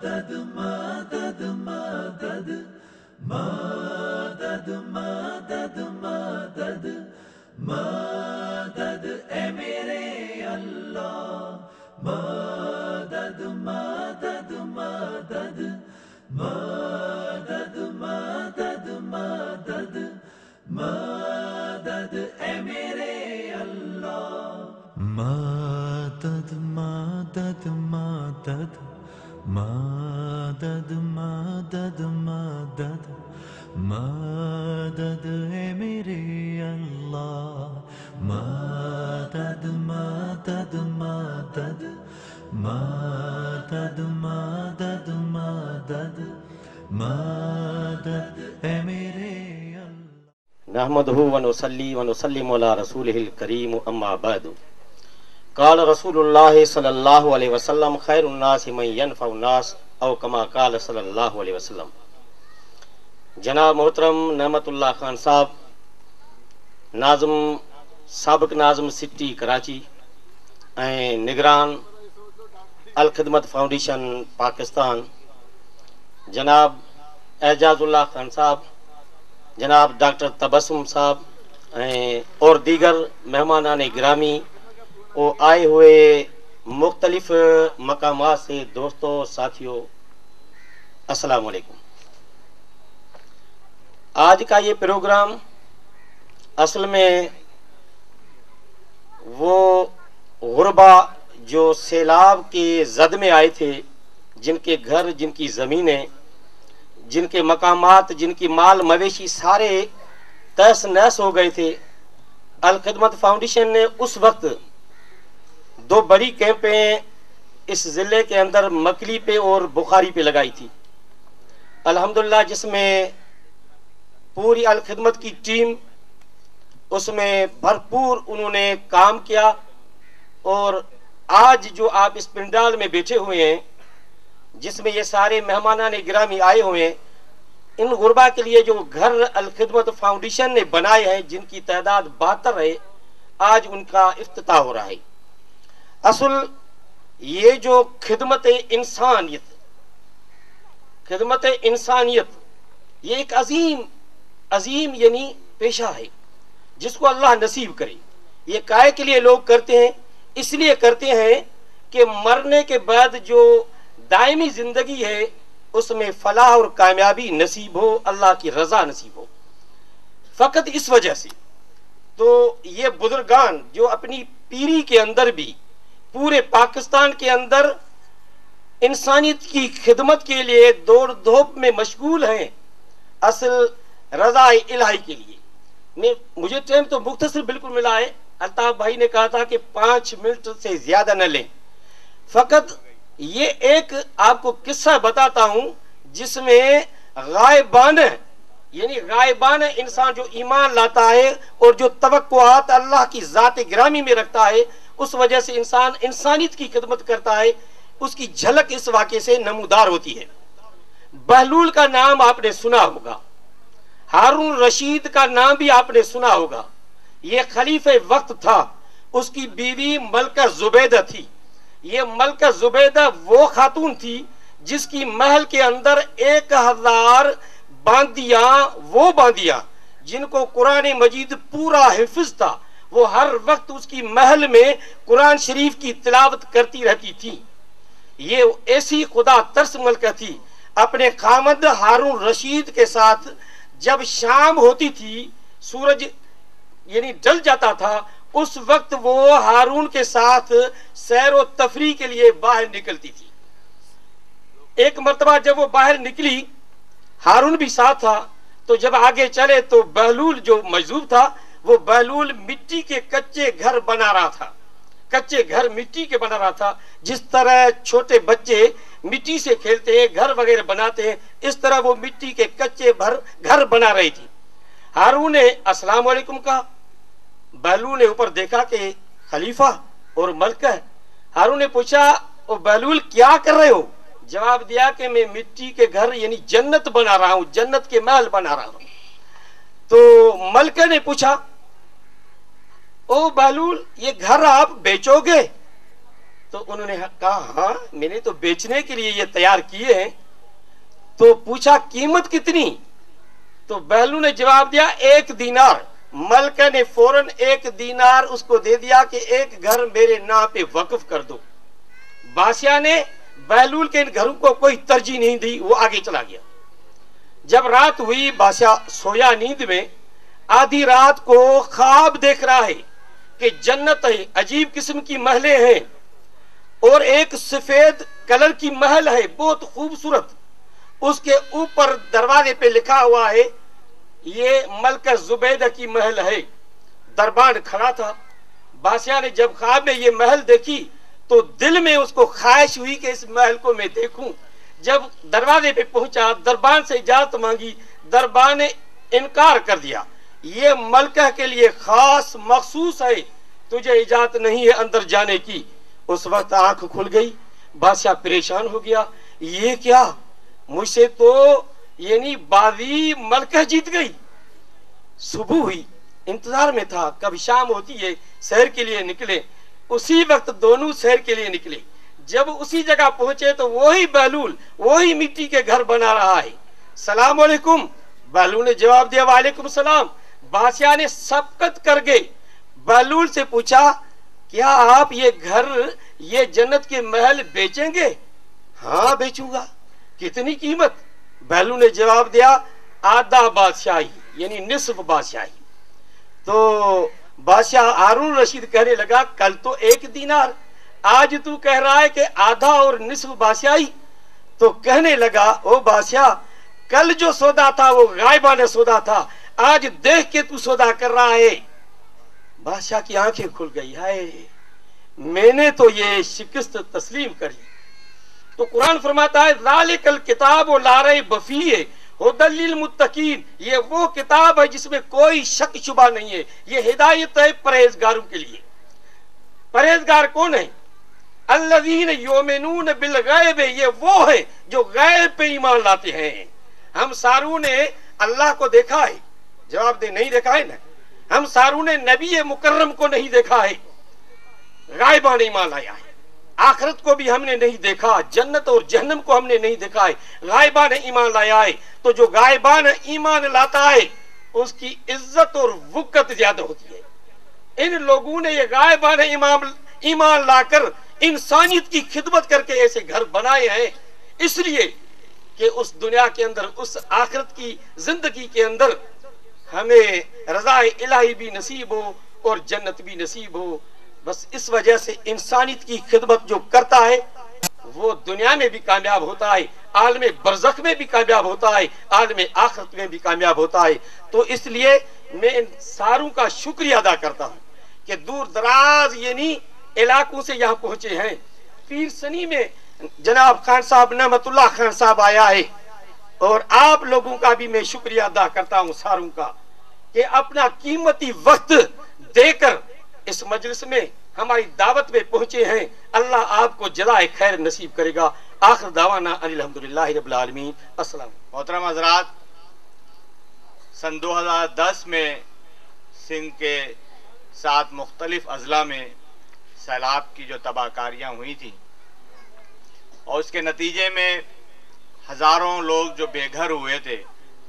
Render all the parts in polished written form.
مدد مدد مدد مدد مدد مدد اے میرے اللہ مدد مدد مدد مدد مدد مدد مدد اے میرے اللہ مدد مدد مدد مدد مدد مدد مدد اے میرے اللہ مدد مدد مدد مدد مدد مدد مدد اے میرے اللہ نحمدہ ونصلی ونسلم علی رسولہ الکریم اما بعد قال رسول اللہ صلی اللہ علیہ وسلم خیر الناس من ینفع الناس او کما قال صلی اللہ علیہ وسلم. جناب محترم نعمت اللہ خان صاحب ناظم سابق ناظم سٹی کراچی ऐं निगरान अलख़िदमत फाउंडेशन पाकिस्तान जनाब एजाजुल्लाह खान साहब जनाब डॉक्टर तबस्सुम साहब और दीगर मेहमानान गिरामी और आए हुए मुख्तलिफ मकामात से दोस्तों साथियों अस्सलाम वालेकुम. आज का ये प्रोग्राम असल में वो गुरबा जो सैलाब के जद में आए थे, जिनके घर, जिनकी ज़मीनें, जिनके मकामात, जिनकी माल मवेशी सारे तहस नहस हो गए थे. अलखिदमत फाउंडेशन ने उस वक्त दो बड़ी कैंपें इस ज़िले के अंदर मकली पे और बुखारी पे लगाई थी. अल्हम्दुलिल्लाह जिसमें पूरी अलखिदमत की टीम उसमें भरपूर उन्होंने काम किया. और आज जो आप इस पंडाल में बैठे हुए हैं जिसमें ये सारे मेहमानान गिरामी आए हुए हैं, इन गुरबा के लिए जो घर अलखिदमत फाउंडेशन ने बनाए हैं जिनकी तादाद 72 है, आज उनका इफ्तिताह हो रहा है. असल ये जो खिदमत इंसानियत ये एक अजीम यानी पेशा है जिसको अल्लाह नसीब करे. ये काहे के लिए लोग करते हैं? इसलिए करते हैं कि मरने के बाद जो दायमी जिंदगी है उसमें फलाह और कामयाबी नसीब हो, अल्लाह की रजा नसीब हो. फकत इस वजह से तो ये बुजुर्गान जो अपनी पीरी के अंदर भी पूरे पाकिस्तान के अंदर इंसानियत की खिदमत के लिए दौड़ धूप में मशगूल हैं, असल रजा इलाही के लिए. मुझे टाइम तो मुख्तसर बिल्कुल मिला है. अल्ताफ भाई ने कहा था कि 5 मिनट से ज्यादा न लें. फकत ये एक आपको किस्सा बताता हूं जिसमें गायबाना यानी गायबाना इंसान जो ईमान लाता है और जो तवक्कुआत अल्लाह की जात गिरामी में रखता है, उस वजह से इंसान इंसानियत की खिदमत करता है, उसकी झलक इस वाक़े से नमूदार होती है. बहलूल का नाम आपने सुना होगा, हारून रशीद का नाम भी आपने सुना होगा. ये खलीफे वक्त था, उसकी बीवी मलका जुबैदा थी. ये मलका जुबैदा वो खातून थी जिसकी महल के अंदर 1000 बांदियां जिनको कुरान मजीद पूरा हिफ्ज था, वो हर वक्त उसकी महल में कुरान शरीफ की तिलावत करती रहती थी. ये ऐसी खुदा तरस मलका थी. अपने खामद हारून रशीद के साथ जब शाम होती थी, सूरज यानी ढल जाता था, उस वक्त वो हारून के साथ सैर व तफरी के लिए बाहर निकलती थी. एक मर्तबा जब वो बाहर निकली, हारून भी साथ था, तो जब आगे चले तो बहलूल जो मजदूर था, वो बहलूल मिट्टी के कच्चे घर बना रहा था. कच्चे घर मिट्टी के बना रहा था. जिस तरह छोटे बच्चे मिट्टी से खेलते हैं, घर वगैरह बनाते हैं, इस तरह वो मिट्टी के कच्चे घर बना रही थी. हारून ने अस्सलाम वालेकुम कहा. बहलूल ने ऊपर देखा कि खलीफा और मलका है. हारून ने पूछा, ओ बहलूल क्या कर रहे हो? जवाब दिया कि मैं मिट्टी के घर यानी जन्नत बना रहा हूं, जन्नत के महल बना रहा हूं. तो मलका ने पूछा, ओ बहलूल ये घर आप बेचोगे? تو انہوں نے کہا ہاں میں نے تو بیچنے کے لیے یہ تیار کیے ہیں. تو پوچھا قیمت کتنی؟ تو بہلول نے جواب دیا 1 دینار. ملکہ نے فوراً 1 دینار اس کو دے دیا کہ ایک گھر میرے نام پہ وقف کر دو. بادشاہ نے بہلول کے ان گھروں کو کوئی ترجیح نہیں دی، وہ آگے چلا گیا. جب رات ہوئی بادشاہ سویا نیند میں. آدھی رات کو خواب دیکھ رہا ہے کہ جنت ہے، عجیب قسم کی محلیں ہیں اور ایک سفید کلر کی محل ہے بہت خوبصورت. اس کے اوپر دروازے پہ لکھا ہوا ہے یہ ملکہ زبیدہ کی محل ہے. دربان کھڑا تھا. بادشاہ نے جب خواب میں یہ محل دیکھی تو دل میں اس کو خواہش ہوئی کہ اس محل کو میں دیکھوں. جب دروازے پہ پہنچا دربان سے اجازت مانگی. دربان نے انکار کر دیا، یہ ملکہ کے لیے خاص مخصوص ہے، تجھے اجازت نہیں ہے اندر جانے کی. اس وقت آنکھ کھل گئی. بادشاہ پریشان ہو گیا، یہ کیا؟ مجھ سے تو یعنی بازی ملکہ جیت گئی. صبح ہوئی، انتظار میں تھا کب شام ہوتی ہے سحر کے لیے نکلے. اسی وقت دونوں سحر کے لیے نکلے. جب اسی جگہ پہنچے تو وہی بہلول وہی مٹی کے گھر بنا رہا ہے. سلام علیکم. بہلول نے جواب دیا وعلیکم السلام. بادشاہ نے سبقت کر گئے. بہلول سے پوچھا کیا آپ یہ گھر یہ جنت کے محل بیچیں گے؟ ہاں بیچوں گا. کتنی قیمت؟ بہلول نے جواب دیا آدھا بادشاہی یعنی نصف بادشاہی. تو بادشاہ ہارون رشید کہنے لگا کل تو 1 دینار، آج تو کہہ رہا ہے کہ آدھا اور نصف بادشاہی. تو کہنے لگا او بادشاہ کل جو سودا تھا وہ غائبانہ سودا تھا، آج دیکھ کے تو سودا کر رہا ہے. بادشاہ کی آنکھیں کھل گئی، ہائے میں نے تو یہ شکست تسلیم کر لی. تو قرآن فرماتا ہے ذالک الکتاب لا ریب فیہ ھدی للمتقین، یہ وہ کتاب ہے جس میں کوئی شک شبہ نہیں ہے، یہ ہدایت ہے پرہیزگاروں کے لیے. پرہیزگار کون ہے؟ الذین یؤمنون بالغیب، یہ وہ ہے جو غیب پہ ایمان لاتے ہیں. ہم ساروں نے اللہ کو دیکھا ہے؟ جواب دے نہیں دیکھا ہے نا. ہم ساروں نے نبی مکرم کو نہیں دیکھا ہے، غائبانہ ایمان لایا ہے. آخرت کو بھی ہم نے نہیں دیکھا، جنت اور جہنم کو ہم نے نہیں دیکھا ہے، غائبانہ ایمان لایا ہے. تو جو غائبانہ ایمان لاتا ہے اس کی عزت اور وقت زیادہ ہوتی ہے. ان لوگوں نے یہ غائبانہ ایمان لا کر انسانیت کی خدمت کر کے ایسے گھر بنائے ہیں، اس لیے کہ اس دنیا کے اندر اس آخرت کی زندگی کے اندر ہمیں رضا الہی بھی نصیب ہو اور جنت بھی نصیب ہو. بس اس وجہ سے انسانیت کی خدمت جو کرتا ہے وہ دنیا میں بھی کامیاب ہوتا ہے، عالم برزخ میں بھی کامیاب ہوتا ہے، عالم آخرت میں بھی کامیاب ہوتا ہے. تو اس لیے میں ان ساروں کا شکریہ ادا کرتا ہوں کہ دور دراز یعنی علاقوں سے یہاں پہنچے ہیں. پیر سنی میں جناب خان صاحب نعمت اللہ خان صاحب آیا ہے اور آپ لوگوں کا بھی میں شکریہ ادا کرتا ہوں ساروں کا کہ اپنا قیمتی وقت دے کر اس مجلس میں ہماری دعوت میں پہنچے ہیں. اللہ آپ کو جزائے خیر نصیب کرے گا. آخر دعوانا الحمدللہ رب العالمین. السلام. محترم حضرات، سن 2010 میں سندھ کے 7 مختلف اضلاع میں سیلاب کی جو تباہ کاریاں ہوئی تھیں اور اس کے نتیجے میں ہزاروں لوگ جو بے گھر ہوئے تھے،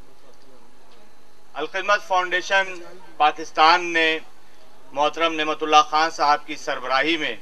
الخدمت فاؤنڈیشن پاکستان نے محترم نعمت اللہ خان صاحب کی سربراہی میں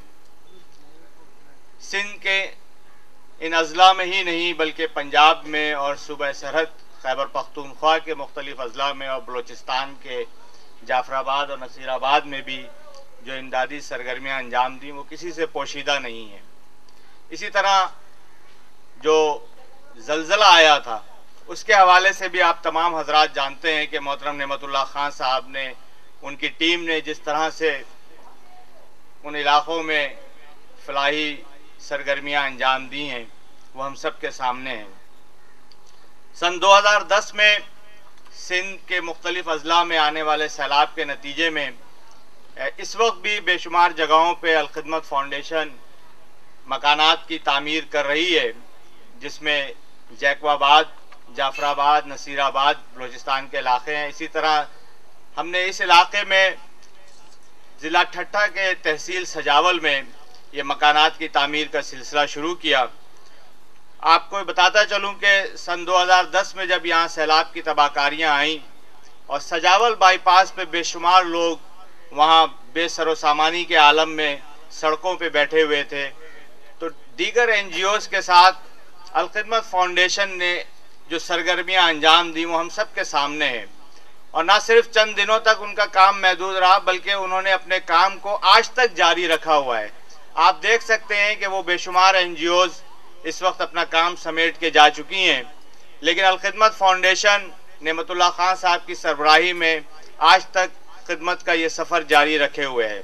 سندھ کے ان اضلاع میں ہی نہیں بلکہ پنجاب میں اور صوبہ سرحد خیبر پختونخوا کے مختلف اضلاع میں اور بلوچستان کے جعفر آباد اور نصیر آباد میں بھی جو امدادی سرگرمیاں انجام دیں وہ کسی سے پوشیدہ نہیں ہیں. اسی طرح جو زلزلہ آیا تھا اس کے حوالے سے بھی آپ تمام حضرات جانتے ہیں کہ محترم نعمت اللہ خان صاحب نے، ان کی ٹیم نے جس طرح سے ان علاقوں میں فلاحی سرگرمیاں انجام دی ہیں وہ ہم سب کے سامنے ہیں. سن 2010 میں سندھ کے مختلف اضلاع میں آنے والے سیلاب کے نتیجے میں اس وقت بھی بے شمار جگہوں پہ الخدمت فاؤنڈیشن مکانات کی تعمیر کر رہی ہے، جس میں جیکو آباد، جعفر آباد، نصیر آباد بلوچستان کے علاقے ہیں. اسی طرح ہم نے اس علاقے میں ضلع ٹھٹھہ کے تحصیل سجاول میں یہ مکانات کی تعمیر کا سلسلہ شروع کیا۔ آپ کو بتاتا چلوں کہ سن 2010 میں جب یہاں سیلاب کی تباہ کاریاں آئیں اور سجاول بائی پاس پہ بے شمار لوگ وہاں بے سر و سامانی کے عالم میں سڑکوں پہ بیٹھے ہوئے تھے، تو دیگر این جی اوز کے ساتھ الخدمت فاؤنڈیشن نے جو سرگرمیاں انجام دی وہ ہم سب کے سامنے ہیں، اور نہ صرف چند دنوں تک ان کا کام محدود رہا بلکہ انہوں نے اپنے کام کو آج تک جاری رکھا ہوا ہے۔ آپ دیکھ سکتے ہیں کہ وہ بے شمار این جی اوز اس وقت اپنا کام سمیٹ کے جا چکی ہیں، لیکن الخدمت فاؤنڈیشن نعمت اللہ خان صاحب کی سربراہی میں آج تک خدمت کا یہ سفر جاری رکھے ہوئے ہے۔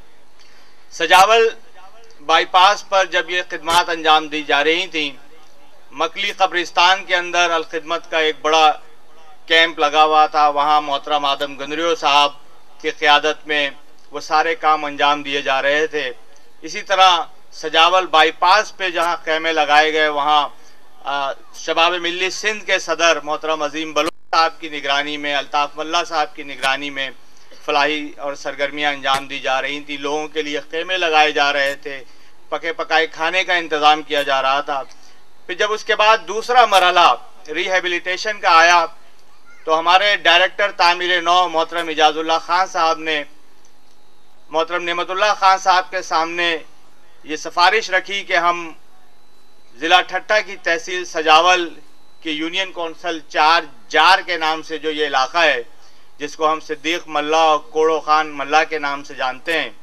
سجاول بائی پاس پر جب یہ خدمات انجام دی جا رہی تھیں، مکلی قبرستان کے اندر الخدمت کا ایک بڑا کیمپ لگا ہوا تھا، وہاں محترم آدم گندریو صاحب کی قیادت میں وہ سارے کام انجام دیے جا رہے تھے۔ اسی طرح سجاول بائی پاس پہ جہاں خیمے لگائے گئے وہاں شباب ملی سندھ کے صدر محترم عظیم بلوچ صاحب کی نگرانی میں، الطاف ملا صاحب کی نگرانی میں فلاحی اور سرگرمیاں انجام دی جا رہی تھیں، لوگوں کے لیے خیمے لگائے جا رہے تھے، پکے پکائے کھانے کا انتظام کیا جا رہا تھا۔ پھر جب اس کے بعد دوسرا مرحلہ ریہیبلیٹیشن کا آیا تو ہمارے ڈائریکٹر تعمیر نو محترم اجاز اللہ خان صاحب نے محترم نعمت اللہ خان صاحب کے سامنے یہ سفارش رکھی کہ ہم ضلع ٹھٹہ کی تحصیل سجاول کی یونین کونسل جار کے نام سے جو یہ علاقہ ہے، جس کو ہم صدیق ملا اور کوڑو خان ملا کے نام سے جانتے ہیں،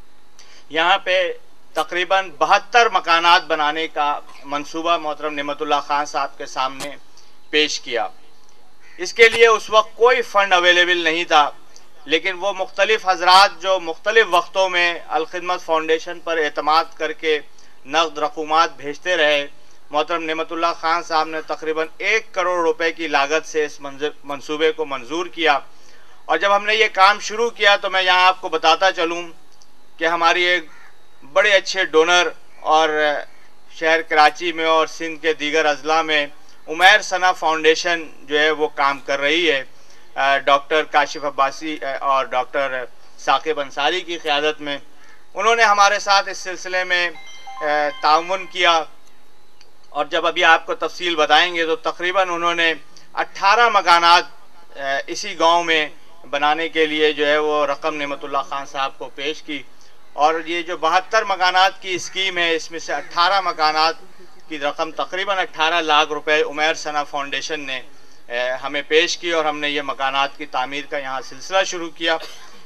یہاں پہ تقریباً 72 مکانات بنانے کا منصوبہ محترم نعمت اللہ خان صاحب کے سامنے پیش کیا۔ اس کے لیے اس وقت کوئی فنڈ اویلیبل نہیں تھا، لیکن وہ مختلف حضرات جو مختلف وقتوں میں الخدمت فاؤنڈیشن پر اعتماد کر کے نقد رقومات بھیجتے رہے، محترم نعمت اللہ خان صاحب نے تقریباً 1 کروڑ روپے کی لاگت سے اس منصوبے کو منظور کیا۔ اور جب ہم نے یہ کام شروع کیا تو میں یہاں آپ کو بتاتا چلوں کہ ہماری ایک بڑے اچھے ڈونر اور شہر کراچی میں اور سندھ کے دیگر اضلاع میں عمیر ثنا فاؤنڈیشن جو ہے وہ کام کر رہی ہے، ڈاکٹر کاشف عباسی اور ڈاکٹر ثاقب انصاری کی قیادت میں۔ انہوں نے ہمارے ساتھ اس سلسلے میں تعاون کیا، اور جب ابھی آپ کو تفصیل بتائیں گے تو تقریباً انہوں نے 18 مکانات اسی گاؤں میں بنانے کے لیے جو ہے وہ رقم نعمت اللہ خان صاحب کو پیش کی، اور یہ جو 72 مکانات کی اسکیم ہے اس میں سے 18 مکانات کی رقم تقریباً 18 لاکھ روپے عمیر ثنا فاؤنڈیشن نے ہمیں پیش کی، اور ہم نے یہ مکانات کی تعمیر کا یہاں سلسلہ شروع کیا۔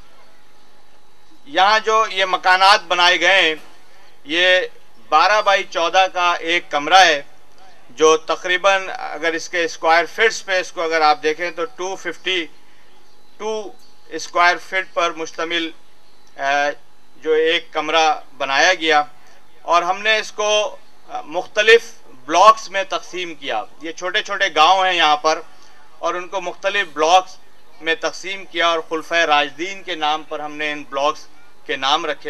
یہاں جو یہ مکانات بنائے گئے ہیں یہ 12 بائی 14 کا ایک کمرہ ہے، جو تقریباً اگر اس کے اسکوائر فٹس پہ اس کو اگر آپ دیکھیں تو 252 اسکوائر فٹ پر مشتمل جو ایک کمرہ بنایا گیا، اور ہم نے اس کو مختلف بلاکس میں تقسیم کیا۔ یہ چھوٹے چھوٹے گاؤں ہیں یہاں پر، اور ان کو مختلف بلاکس میں تقسیم کیا، اور خلفۂ راشدین کے نام پر ہم نے ان بلاکس کے نام رکھے۔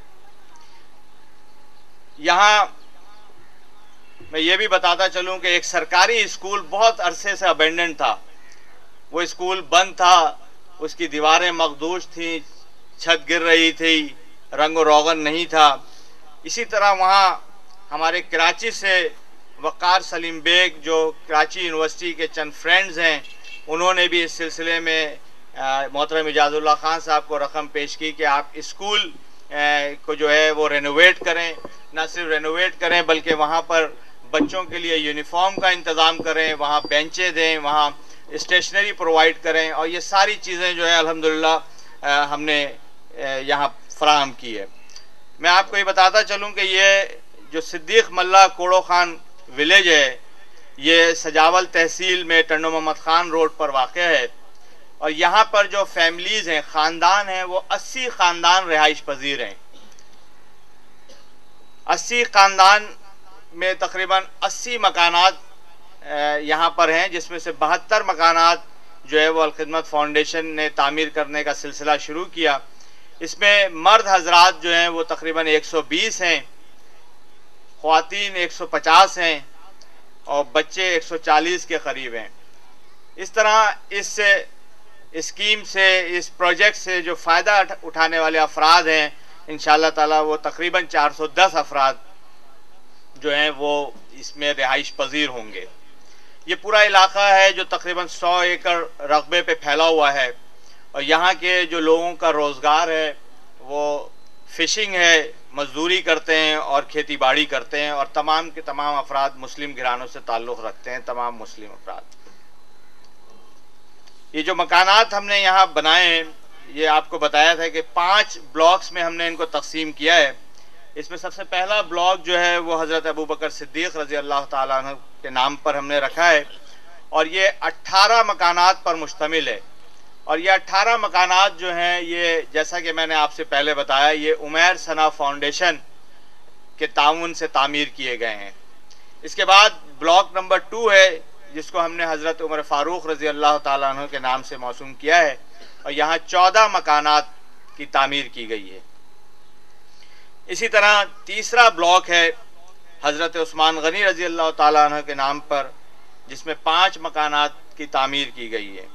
یہاں میں یہ بھی بتاتا چلوں کہ ایک سرکاری اسکول بہت عرصے سے ابینڈنڈ تھا، وہ اسکول بند تھا، اس کی دیواریں مخدوش تھیں، چھت گر رہی تھی، رنگ و روغن نہیں تھا۔ اسی طرح وہاں ہمارے کراچی سے وقار سلیم بیگ جو کراچی یونیورسٹی کے چند فرینڈز ہیں، انہوں نے بھی اس سلسلے میں محترم اجاز اللہ خان صاحب کو رقم پیش کی کہ آپ اسکول کو جو ہے وہ رینوویٹ کریں، نہ صرف رینوویٹ کریں بلکہ وہاں پر بچوں کے لیے یونیفارم کا انتظام کریں، وہاں بینچیں دیں، وہاں اسٹیشنری پرووائڈ کریں، اور یہ ساری چیزیں جو ہے الحمدللہ ہم نے یہاں فراہم کی ہے۔ میں آپ کو یہ بتاتا چلوں کہ یہ جو صدیق ملا کوڑو خان ولیج ہے یہ سجاول تحصیل میں ٹنڈو محمد خان روڈ پر واقع ہے، اور یہاں پر جو فیملیز ہیں، خاندان ہیں، وہ 80 خاندان رہائش پذیر ہیں۔ 80 خاندان میں تقریباً 80 مکانات یہاں پر ہیں، جس میں سے 72 مکانات جو ہے وہ الخدمت فاؤنڈیشن نے تعمیر کرنے کا سلسلہ شروع کیا۔ اس میں مرد حضرات جو ہیں وہ تقریباً 120 ہیں، خواتین 150 ہیں، اور بچے 140 کے قریب ہیں۔ اس طرح اس اسکیم سے، اس پروجیکٹ سے جو فائدہ اٹھانے والے افراد ہیں، انشاءاللہ تعالی وہ تقریباً 410 افراد جو ہیں وہ اس میں رہائش پذیر ہوں گے۔ یہ پورا علاقہ ہے جو تقریباً 100 ایکڑ رقبے پہ پھیلا ہوا ہے، اور یہاں کے جو لوگوں کا روزگار ہے وہ فشنگ ہے، مزدوری کرتے ہیں اور کھیتی باڑی کرتے ہیں، اور تمام کے تمام افراد مسلم گھرانوں سے تعلق رکھتے ہیں، تمام مسلم افراد۔ یہ جو مکانات ہم نے یہاں بنائے ہیں، یہ آپ کو بتایا تھا کہ 5 بلاکس میں ہم نے ان کو تقسیم کیا ہے۔ اس میں سب سے پہلا بلاک جو ہے وہ حضرت ابوبکر صدیق رضی اللہ تعالیٰ عنہ کے نام پر ہم نے رکھا ہے، اور یہ 18 مکانات پر مشتمل ہے، اور یہ 18 مکانات جو ہیں یہ جیسا کہ میں نے آپ سے پہلے بتایا یہ عمیر ثنا فاؤنڈیشن کے تعاون سے تعمیر کیے گئے ہیں۔ اس کے بعد بلاک نمبر 2 ہے جس کو ہم نے حضرت عمر فاروق رضی اللہ تعالیٰ عنہ کے نام سے موسوم کیا ہے، اور یہاں 14 مکانات کی تعمیر کی گئی ہے۔ اسی طرح تیسرا بلاک ہے حضرت عثمان غنی رضی اللہ تعالیٰ عنہ کے نام پر، جس میں 5 مکانات کی تعمیر کی گئی ہے۔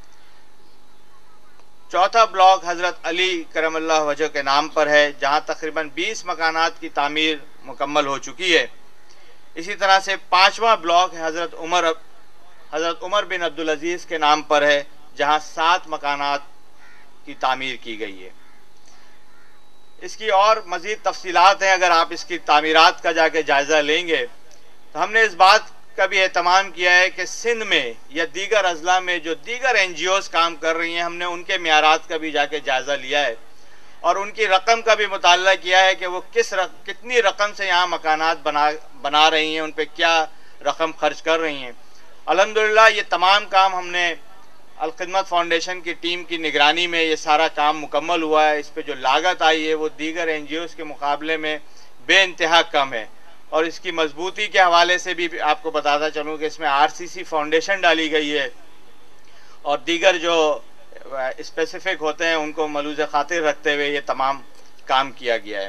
چوتھا بلاک حضرت علی کرم اللہ وجہ کے نام پر ہے، جہاں تقریباً 20 مکانات کی تعمیر مکمل ہو چکی ہے۔ اسی طرح سے 5واں بلاک حضرت عمر بن عبدالعزیز کے نام پر ہے، جہاں 7 مکانات کی تعمیر کی گئی ہے۔ اس کی اور مزید تفصیلات ہیں، اگر آپ اس کی تعمیرات کا جا کے جائزہ لیں گے تو ہم نے اس بات کا بھی اہتمام کیا ہے کہ سندھ میں یا دیگر اضلاع میں جو دیگر NGOs کام کر رہی ہیں، ہم نے ان کے معیارات کا بھی جا کے جائزہ لیا ہے، اور ان کی رقم کا بھی مطالعہ کیا ہے کہ وہ کتنی رقم سے یہاں مکانات بنا رہی ہیں، ان پہ کیا رقم خرچ کر رہی ہیں۔ الحمدللہ یہ تمام کام ہم نے الخدمت فاؤنڈیشن کی ٹیم کی نگرانی میں یہ سارا کام مکمل ہوا ہے۔ اس پہ جو لاگت آئی ہے وہ دیگر NGOs کے مقابلے میں بے انتہا کم ہے، اور اس کی مضبوطی کے حوالے سے بھی آپ کو بتاتا چلوں کہ اس میں RCC فاؤنڈیشن ڈالی گئی ہے، اور دیگر جو اسپیسیفک ہوتے ہیں ان کو ملوز خاطر رکھتے ہوئے یہ تمام کام کیا گیا ہے۔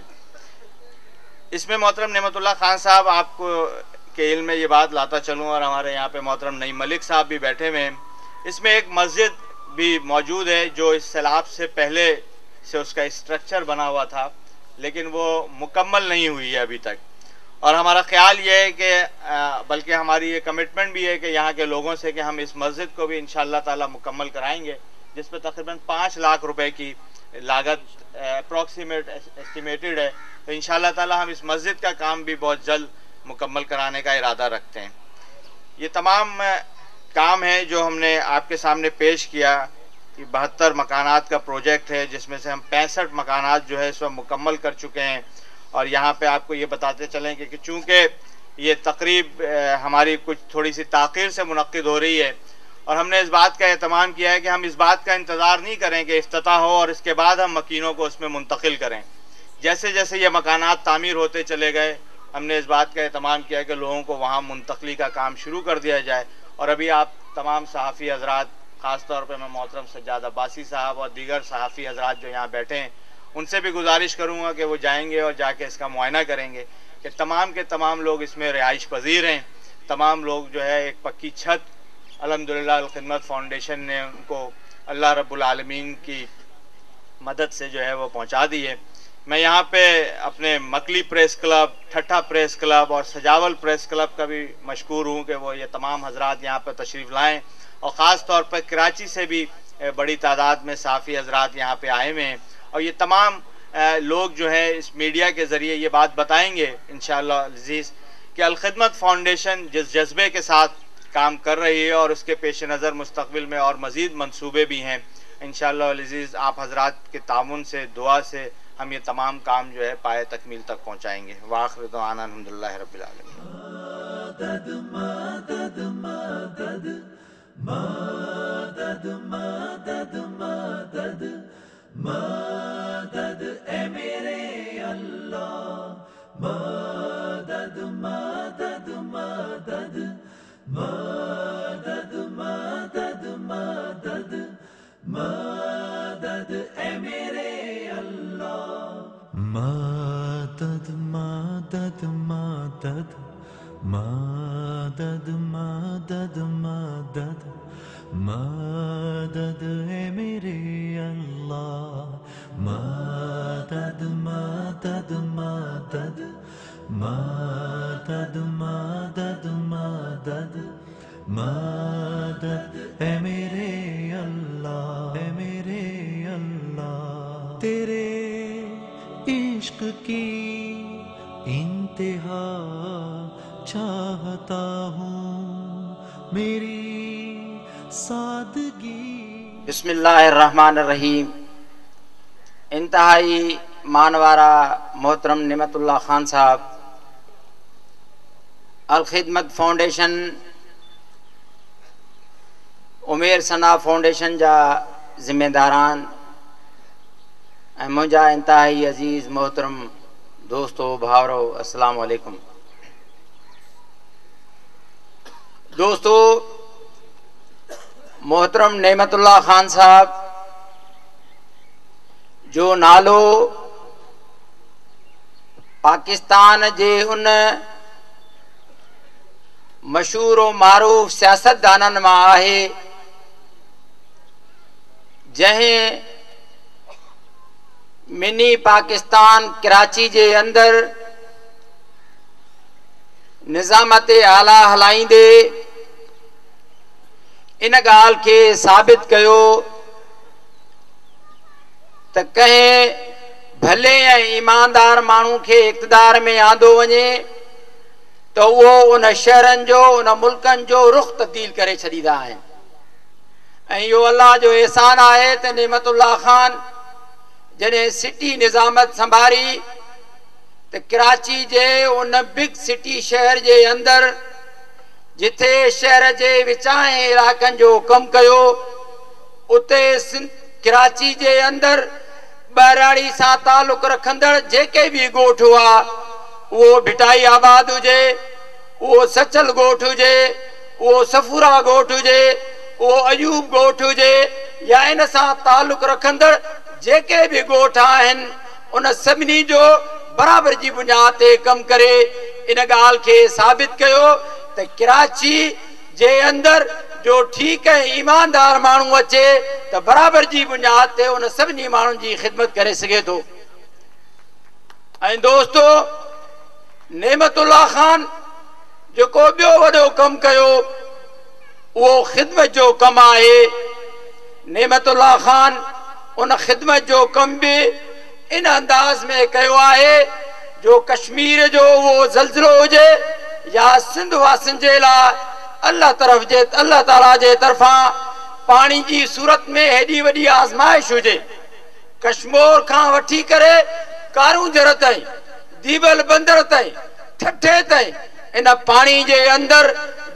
اس میں محترم نعمت اللہ خان صاحب آپ کو کے علم میں یہ بات لاتا چلوں، اور ہمارے یہاں پہ محترم نعیم ملک صاحب بھی بیٹھے ہوئے ہیں، اس میں ایک مسجد بھی موجود ہے جو اس سیلاب سے پہلے سے اس کا اسٹرکچر بنا ہوا تھا، لیکن وہ مکمل نہیں ہوئی ہے ابھی تک، اور ہمارا خیال یہ ہے کہ بلکہ ہماری یہ کمٹمنٹ بھی ہے کہ یہاں کے لوگوں سے کہ ہم اس مسجد کو بھی انشاءاللہ تعالی مکمل کرائیں گے، جس پہ تقریباً 5 لاکھ روپے کی لاگت اپروکسیمیٹ ایسٹیمیٹڈ ہے۔ تو انشاءاللہ تعالی ہم اس مسجد کا کام بھی بہت جلد مکمل کرانے کا ارادہ رکھتے ہیں۔ یہ تمام کام ہے جو ہم نے آپ کے سامنے پیش کیا، کہ 72 مکانات کا پروجیکٹ ہے، جس میں سے ہم 65 مکانات جو ہے اس وقت مکمل کر چکے ہیں، اور یہاں پہ آپ کو یہ بتاتے چلیں کہ چونکہ یہ تقریب ہماری کچھ تھوڑی سی تاخیر سے منعقد ہو رہی ہے، اور ہم نے اس بات کا اہتمام کیا ہے کہ ہم اس بات کا انتظار نہیں کریں کہ افتتاح ہو اور اس کے بعد ہم مکینوں کو اس میں منتقل کریں۔ جیسے جیسے یہ مکانات تعمیر ہوتے چلے گئے، ہم نے اس بات کا اہتمام کیا کہ لوگوں کو وہاں منتقلی کا کام شروع کر دیا جائے، اور ابھی آپ تمام صحافی حضرات، خاص طور پہ میں محترم سجاد عباسی صاحب اور دیگر صحافی حضرات جو یہاں بیٹھے ہیں، ان سے بھی گزارش کروں گا کہ وہ جائیں گے اور جا کے اس کا معائنہ کریں گے کہ تمام کے تمام لوگ اس میں رہائش پذیر ہیں، تمام لوگ جو ہے ایک پکی چھت الحمدللہ الخدمت فاؤنڈیشن نے ان کو اللہ رب العالمین کی مدد سے جو ہے وہ پہنچا دی ہے۔ میں یہاں پہ اپنے Makli press club, Thatta press club اور سجاول پریس کلب کا بھی مشکور ہوں کہ وہ یہ تمام حضرات یہاں پہ تشریف لائیں، اور خاص طور پر کراچی سے بھی بڑی تعداد میں صحافی حضرات یہاں پہ آئے ہوئے ہیں، اور یہ تمام لوگ جو ہے اس میڈیا کے ذریعے یہ بات بتائیں گے انشاءاللہ العزیز کہ الخدمت فاؤنڈیشن جس جذبے کے ساتھ کام کر رہی ہے، اور اس کے پیش نظر مستقبل میں اور مزید منصوبے بھی ہیں، انشاءاللہ العزیز آپ حضرات کے تعاون سے، دعا سے ہم یہ تمام کام جو ہے پائے تکمیل تک پہنچائیں گے۔ وآخر دعوانا الحمدللہ رب العالمین۔ مدد مدد مدد مدد مدد مدد مدد اے میرے اللہ، مدد مدد مدد مدد مدد مدد مدد اے میرے اللہ، مدد مدد مدد مدد مدد مدد مدد اے میرے اللہ، مدد مدد مدد مدد مدد مدد اے میرے اللہ، اے میرے اللہ، تیرے عشق کی انتہا چاہتا ہوں، میری سادگی۔ بسم اللہ الرحمن الرحیم۔ انتہائی مانوارہ محترم نعمت اللہ خان صاحب، الخدمت فاؤنڈیشن عمیر ثنا فاؤنڈیشن جا ذمہ داران، مجھا انتہائی عزیز محترم دوستو بھاورو، السلام علیکم۔ دوستو، محترم نعمت اللہ خان صاحب جو نالو پاکستان جے ان مشہور و معروف سیاست دانن میں آہے جہیں منی پاکستان کراچی جے اندر نظامت اعلیٰ ہلائیں دے ان گال کے ثابت کیو تو کہیں بھلے یا ایماندار مانو کے اقتدار میں آندو ونے تو وہ ان شہرن جو ان ملکن جو رخ تبدیل کرے چھڑی دا ہے۔ یہ اللہ جو احسان آئے تو نعمت اللہ خان جنہیں سٹی نظامت سنبھاری تو کراچی جے ان بگ سٹی شہر جے اندر جتھے شہر جے وچائیں علاقن جو کم کیو اتے کراچی جے اندر بہراڑی سا تعلق رکھندڑ جے کے بھی گوٹھ ہوا، وہ بھٹائی آباد ہوجے، وہ سچل گوٹھ ہوجے، وہ سفورا گوٹھ ہوجے، وہ ایوب گوٹھ ہوجے، یا ان سا تعلق رکھندڑ جے کے بھی گوٹھ آہن، ان سبنی جو برابر جی بنیاد تے کم کرے ان گال کے ثابت کیو تے کراچی جے اندر جو ٹھیک ہے ایماندار مانو اچے تو برابر جی بنیاد تے ان سبنی مانو جی خدمت کرے سکے تو۔ دوستو، نعمت اللہ خان جو کو بیو وڈو کم کیو وہ خدمت جو کم آئے۔ نعمت اللہ خان ان خدمت جو کم بھی ان انداز میں کیو آئے جو کشمیر جو وہ زلزلو ہو جے یا سندھ واسن جے لا اللہ تعالیٰ جے طرفاں پانی جی صورت میں ہیڈی وڈی آزمائش ہو جے، کشمور کھاں وٹھی کرے کاروں جرت ہیں، دیبل بندر تائیں، ٹھٹھے تائیں، ان پانی جے اندر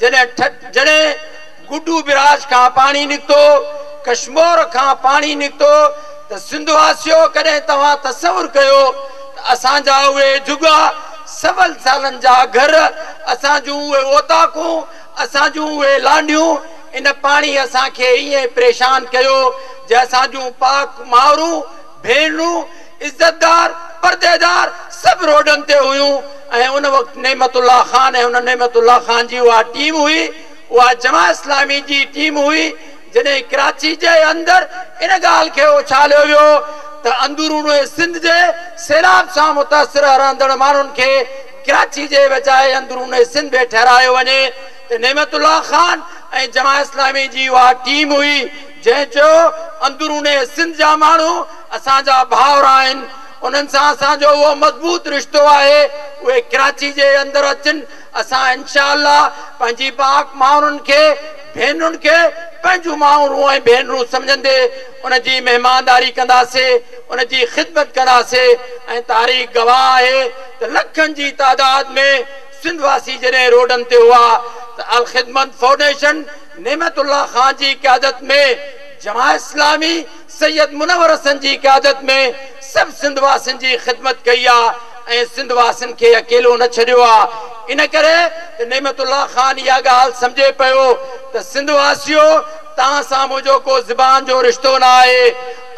جنہیں گڈو براج کھاں پانی نکتو، کشمور کھاں پانی نکتو تو سندھ واسیو کدیں تواں تصور کیو اساں جا ہوئے جگا سول سالن جا گھر، اساں جو ہوئے اوتاکوں، اساں جو ہوئے لانڈیوں، ان پانی اساں کے یہ پریشان کیو جیسا جو پاک ماوروں بھیڑوں عزت دار پردے دار سب روڈن تے ہوئوں۔ ان وقت نعمت اللہ خان ہے، ان نعمت اللہ خان جی وہ ٹیم ہوئی، وہ جماعت اسلامی جی ٹیم ہوئی جنہیں کراچی جے اندر ان گال کے اچھالے ہوئے تو اندرون سندھ جے سیلاب سا متاثر رہندڑ مانن کے کراچی جے بجائے اندرون سندھ میں ٹھہرائے ونے تو نعمت اللہ خان جماعت اسلامی جی وہ ٹیم ہوئی جن جو اندرون سندھ جا مانو اساں جا بھاور آئن، انہن سا اساں جو وہ مضبوط رشتو آئے وہ کراچی جے اندر اچن، اساں انشاءاللہ پنجی پاک ماورن کے بھینن کے پنجو ماوروں ہیں بھینروں سمجھن دے ان جی مہمانداری کندا سے ان جی خدمت کندا سے تاریخ گواہ ہے تو لکھن جی تعداد میں سندھ واسی جنہیں روڈن تے ہوا تو الخدمت فاؤنڈیشن نعمت اللہ خان جی قیادت میں جماعت اسلامی سید منور حسن جی قیادت میں سب سندھ واسن جی خدمت کیا سندھ واسن کے اکیلو نہ چھڑوا ان کرے نعمت اللہ خان یا گال سمجھے پیو تو سندھ واسیو تاں سا مجھو کو زبان جو رشتو نہ آئے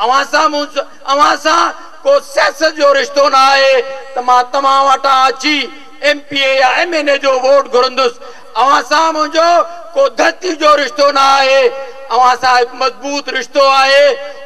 اوان سا کو سیاست جو رشتو نہ آئے تمام وٹا اچی ایم پی اے یا ایم این اے جو ووٹ گرندس اوان سا مجھو کو دھرتی جو رشتو نہ آئے اوان سا ایک مضبوط رشتو آئے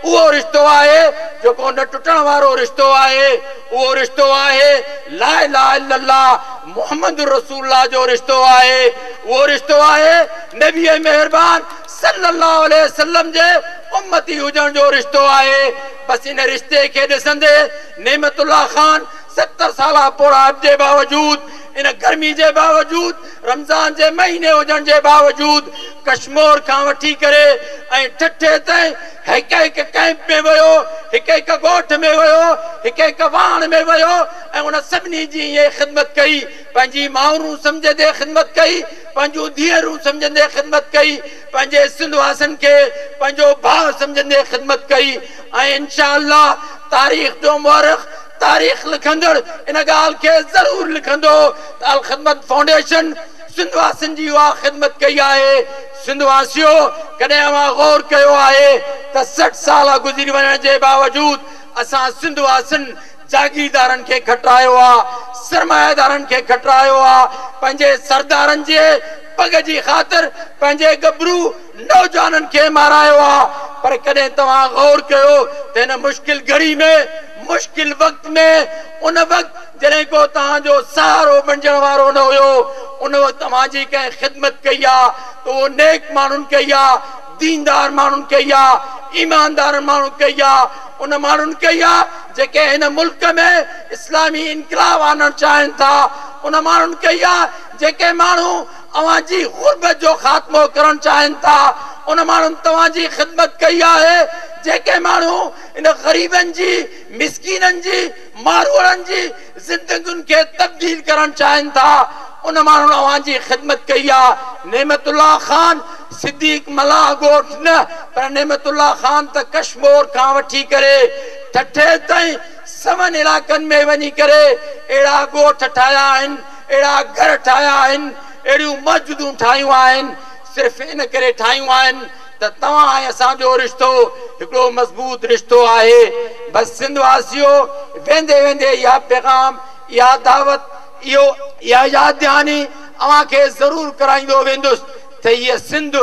वो रिश्तो आहे जेको न टुटण वारो रिश्तो आहे। वो रिश्तो आहे ला इलाहा इल्लल्लाह मुहम्मद रसूलुल्लाह जो रिश्तो आहे। वो रिश्तो आहे नबी मेहरबान सल्लल्लाहु अलैहि वसल्लम जे उम्मती हुजण जो रिश्तो आहे। बस इन रिश्ते खे ॾिसंदे नेमतुल्लाह खान 70 साल पोड़ाप जे बावजूद, इन गर्मी जे बावजूद, रमज़ान जे महीने हुजण जे बावजूद कश्मीर खां वठी करे ऐं ठठे ताईं हिक हिक कैंप में वियो, हिक हिक ॻोठ में वियो, हिक हिक वाण में वियो ऐं उन सभिनी जी इहे ख़िदमत कई। पंहिंजी माउरूं सम्झंदे ख़िदमत कई, पंहिंजूं धीअरूं सम्झंदे ख़िदमत कई, पंहिंजे सिंधवासियुनि खे पंहिंजो भाउ सम्झंदे ख़िदमत कई। ऐं इंशाअल्लाह तारीख़ जो मुअर्रिख़, तारीख़ लिखंदड़ इन ॻाल्हि खे ज़रूर लिखंदो त अल ख़िदमत फाउंडेशन सिंधवासियुनि जी उहा ख़िदमत कई आहे। सिंधवासियो कॾहिं अवां गौर कयो आहे त 60 साल गुज़री वञण जे बावजूद असां सिंधवासियुनि जागीरदारनि खे खटायो आहे, सरमायादारनि खे खटायो आहे, पंहिंजे सरदारनि जे पग जी ख़ातिर पंहिंजे गबरू नौजवाननि खे मारायो आहे। पर कॾहिं तव्हां गौर कयो त हिन मुश्किल घड़ी में, मुश्किल वक्त में, उन वक्त जॾहिं को तव्हांजो सहारो बणजण वारो न हुयो, उन वक्त तव्हांजी कंहिं ख़िदमत कई आहे त उहो नेक माण्हुनि कई आहे, दीनदार माण्हुनि कई आहे, ईमानदार माण्हू कई आहे, उन माण्हुनि कई आहे जेके हिन मुल्क में इस्लामी इनकलाब आणणु चाहिनि था। उन माण्हुनि कई आहे जेके माण्हू अवां जी गुरबत जो ख़ात्मो करणु चाहिनि था। उन माण्हुनि तव्हांजी ख़िदमत कई आहे जेके माण्हू इन ग़रीबनि जी, मिस्कीननि जी, मारूअड़नि जी ज़िंदगियुनि खे तब्दील करणु चाहिनि था। उन माण्हुनि अवां जी ख़िदमत कई आहे। नेमतुल्लाह खान सिद्दीक मलाह ॻोठ न, पर नेमतुल्लाह खान त कश्मीर खां वठी करे ठठे ताईं सवनि इलाइक़नि में वञी करे अहिड़ा ॻोठ ठाहिया आहिनि, अहिड़ा घर ठाहिया आहिनि, अहिड़ियूं मस्जिदूं ठाहियूं आहिनि। सिर्फ़ इन करे ठाहियूं आहिनि त तव्हां ऐं असांजो रिश्तो हिकिड़ो मज़बूत रिश्तो आहे। बस सिंधवासियो वेंदे वेंदे इहा पैगाम, इहा दावत, इहा यादि ॾियानी अव्हां खे ज़रूर कराईंदो वेंदुसि त हीअ सिंध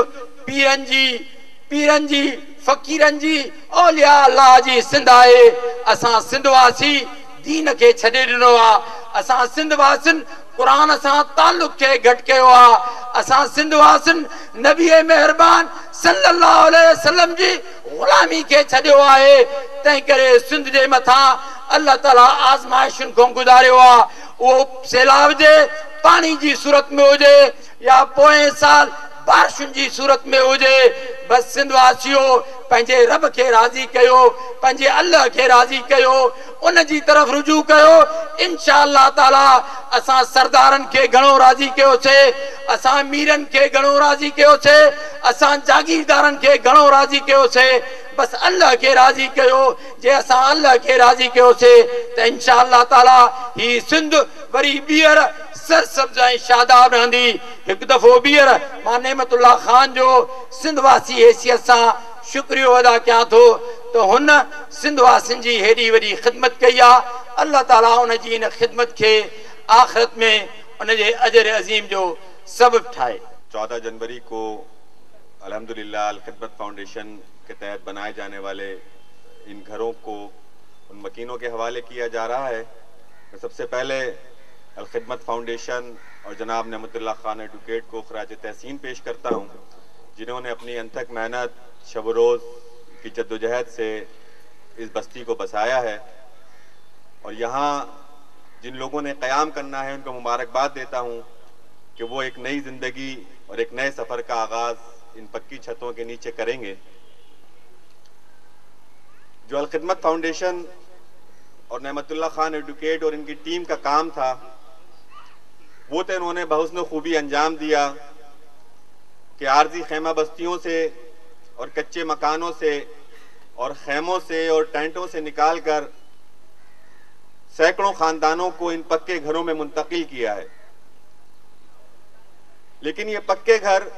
पीरनि जी, फ़क़ीरनि जी, औलिया अल्लाह जी सिंध आहे। असां सिंधवासी दीन खे छॾे ॾिनो आहे। असां सिंधवासियुनि क़ुरान सां ताल्लुक़ खे घटि कयो आहे। असां सिंधवासियुनि नबी मेहरबान सल्लल्लाहु अलैहि वसल्लम जी ग़ुलामी खे छॾियो आहे। तंहिं करे सिंध जे मथां अल्लाह ताला आज़माइशुनि खां गुज़ारियो आहे। उहो सैलाब जे पाणी जी सूरत में हुजे या पोएं साल बारिशुनि जी सूरत में हुजे। बस सिंधवासियो पंहिंजे रब खे राज़ी कयो, पंहिंजे अल्लाह खे राज़ी कयो, उन जी तरफ़ रुजू कयो। इंशाअल्लाह ताला असां सरदारनि खे घणो राज़ी कयोसीं, असां मीरनि खे घणो राज़ी कयोसीं, असां जागीरदारनि खे घणो राज़ी कयोसीं। बस अल्लाह खे राज़ी कयो। जे असां अल्लाह खे राज़ी कयोसीं त इंशाअल्लाह ताला ही सिंध वरी ॿीहर सरसब्ज़ ऐं शादाब रहंदी। हिकु दफ़ो ॿीहर मां नेमतुल्लाह खान जो सिंधवासी हैसियत सां शुक्रियो अदा कयां थो त हुन सिंधवासियुनि जी हेॾी वॾी ख़िदमत कई आहे। अल्लाह ताला उन जी इन ख़िदमत खे आख़िरत में उन जे अजर अज़ीम जो सबब ठाहे। 14 जनवरी को अल्हम्दुलिल्लाह अल खिदमत फाउंडेशन के तहत बनाए जाने वाले इन घरों को उन मकीनों के हवाले किया जा रहा है। मैं सबसे पहले अल खिदमत फाउंडेशन और जनाब नेमतुल्लाह खान एडवोकेट को खराज तहसीन पेश करता हूँ, जिन्होंने अपनी अनथक मेहनत, शब रोज़ की जद्दोजहद से इस बस्ती को बसाया है। और यहाँ जिन लोगों ने क़याम करना है उनको मुबारकबाद देता हूँ कि वो एक नई ज़िंदगी और एक नए सफ़र का आगाज़ इन पक्की छतों के नीचे करेंगे। जो अल खिदमत फाउंडेशन और नेमतुल्लाह खान एडवोकेट और इनकी टीम का काम था, वो तो इन्होंने बहुस्न खूबी अंजाम दिया कि आर्जी खेमा बस्तियों से और कच्चे मकानों से और खेमों से और टेंटों से निकाल कर सैकड़ों खानदानों को इन पक्के घरों में मुंतकिल किया है। लेकिन ये पक्के घर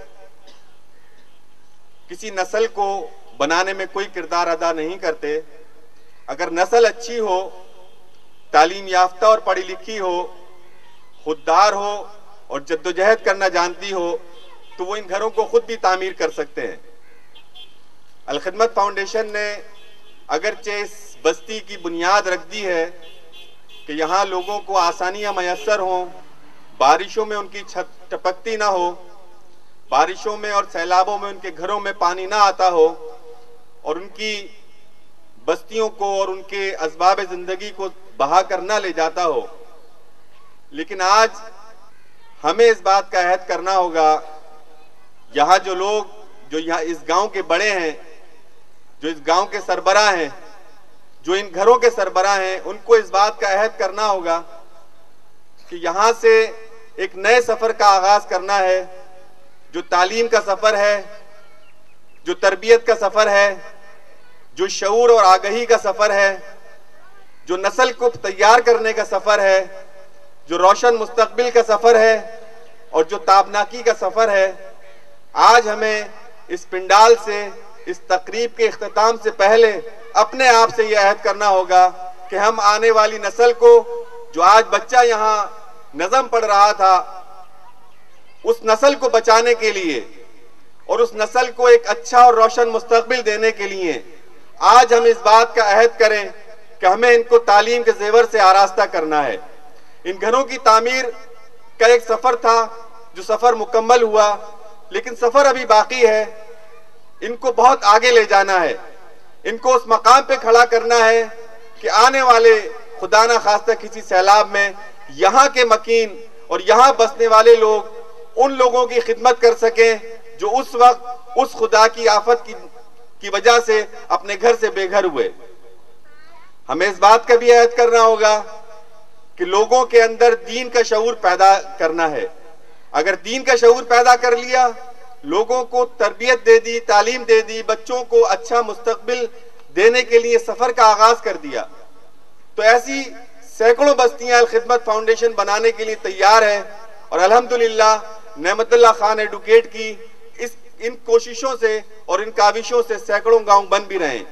किसी नस्ल को बनाने में कोई किरदार अदा नहीं करते। अगर नस्ल अच्छी हो, तालीम याफ्ता और पढ़ी लिखी हो, खुददार हो और जद्दोजहद करना जानती हो, तो वो इन घरों को खुद भी तामीर कर सकते हैं। अल खिदमत फाउंडेशन ने اگرچہ اس بستی کی بنیاد رکھ دی ہے کہ یہاں لوگوں کو آسانیاں میسر ہوں، بارشوں میں ان کی چھت ٹپکتی نہ ہو، بارشوں میں اور سیلابوں میں ان کے گھروں میں پانی نہ آتا ہو اور ان کی بستیوں کو اور ان کے اسباب زندگی کو بہا کر نہ لے جاتا ہو، لیکن آج ہمیں اس بات کا عہد کرنا ہوگا، یہاں جو لوگ جو یہاں اس گاؤں کے بڑے ہیں، جو اس گاؤں کے سربراہ ہیں، جو ان گھروں کے سربراہ ہیں، ان کو اس بات کا عہد کرنا ہوگا کہ یہاں سے ایک نئے سفر کا آغاز کرنا ہے، جو تعلیم کا سفر ہے، جو تربیت کا سفر ہے، جو شعور اور آگہی کا سفر ہے، جو نسل کو تیار کرنے کا سفر ہے، جو روشن مستقبل کا سفر ہے اور جو تابناکی کا سفر ہے۔ آج ہمیں اس پنڈال سے، اس تقریب کے اختتام سے پہلے اپنے آپ سے یہ عہد کرنا ہوگا کہ ہم آنے والی نسل کو، جو آج بچہ یہاں نظم پڑھ رہا تھا، اس نسل کو بچانے کے لیے اور اس نسل کو ایک اچھا اور روشن مستقبل دینے کے لیے آج ہم اس بات کا عہد کریں کہ ہمیں ان کو تعلیم کے زیور سے آراستہ کرنا ہے۔ ان گھروں کی تعمیر کا ایک سفر تھا جو سفر مکمل ہوا، لیکن سفر ابھی باقی ہے۔ ان کو بہت آگے لے جانا ہے، ان کو اس مقام پہ کھڑا کرنا ہے کہ آنے والے خدا نہ خواستہ کسی سیلاب میں یہاں کے مکین اور یہاں بسنے والے لوگ ان لوگوں کی خدمت کر سکیں جو اس وقت اس خدا کی آفت کی وجہ سے اپنے گھر سے بے گھر ہوئے۔ ہمیں اس بات کا بھی عہد کرنا ہوگا کہ لوگوں کے اندر دین کا شعور پیدا کرنا ہے۔ اگر دین کا شعور پیدا کر لیا، لوگوں کو تربیت دے دی، تعلیم دے دی، بچوں کو اچھا مستقبل دینے کے لیے سفر کا آغاز کر دیا، تو ایسی سینکڑوں بستیاں الخدمت فاؤنڈیشن بنانے کے لیے تیار ہے۔ اور الحمدللہ نعمت اللہ خان ایڈوکیٹ کی ان کوششوں سے اور ان کاوشوں سے سینکڑوں گاؤں بن بھی رہے ہیں۔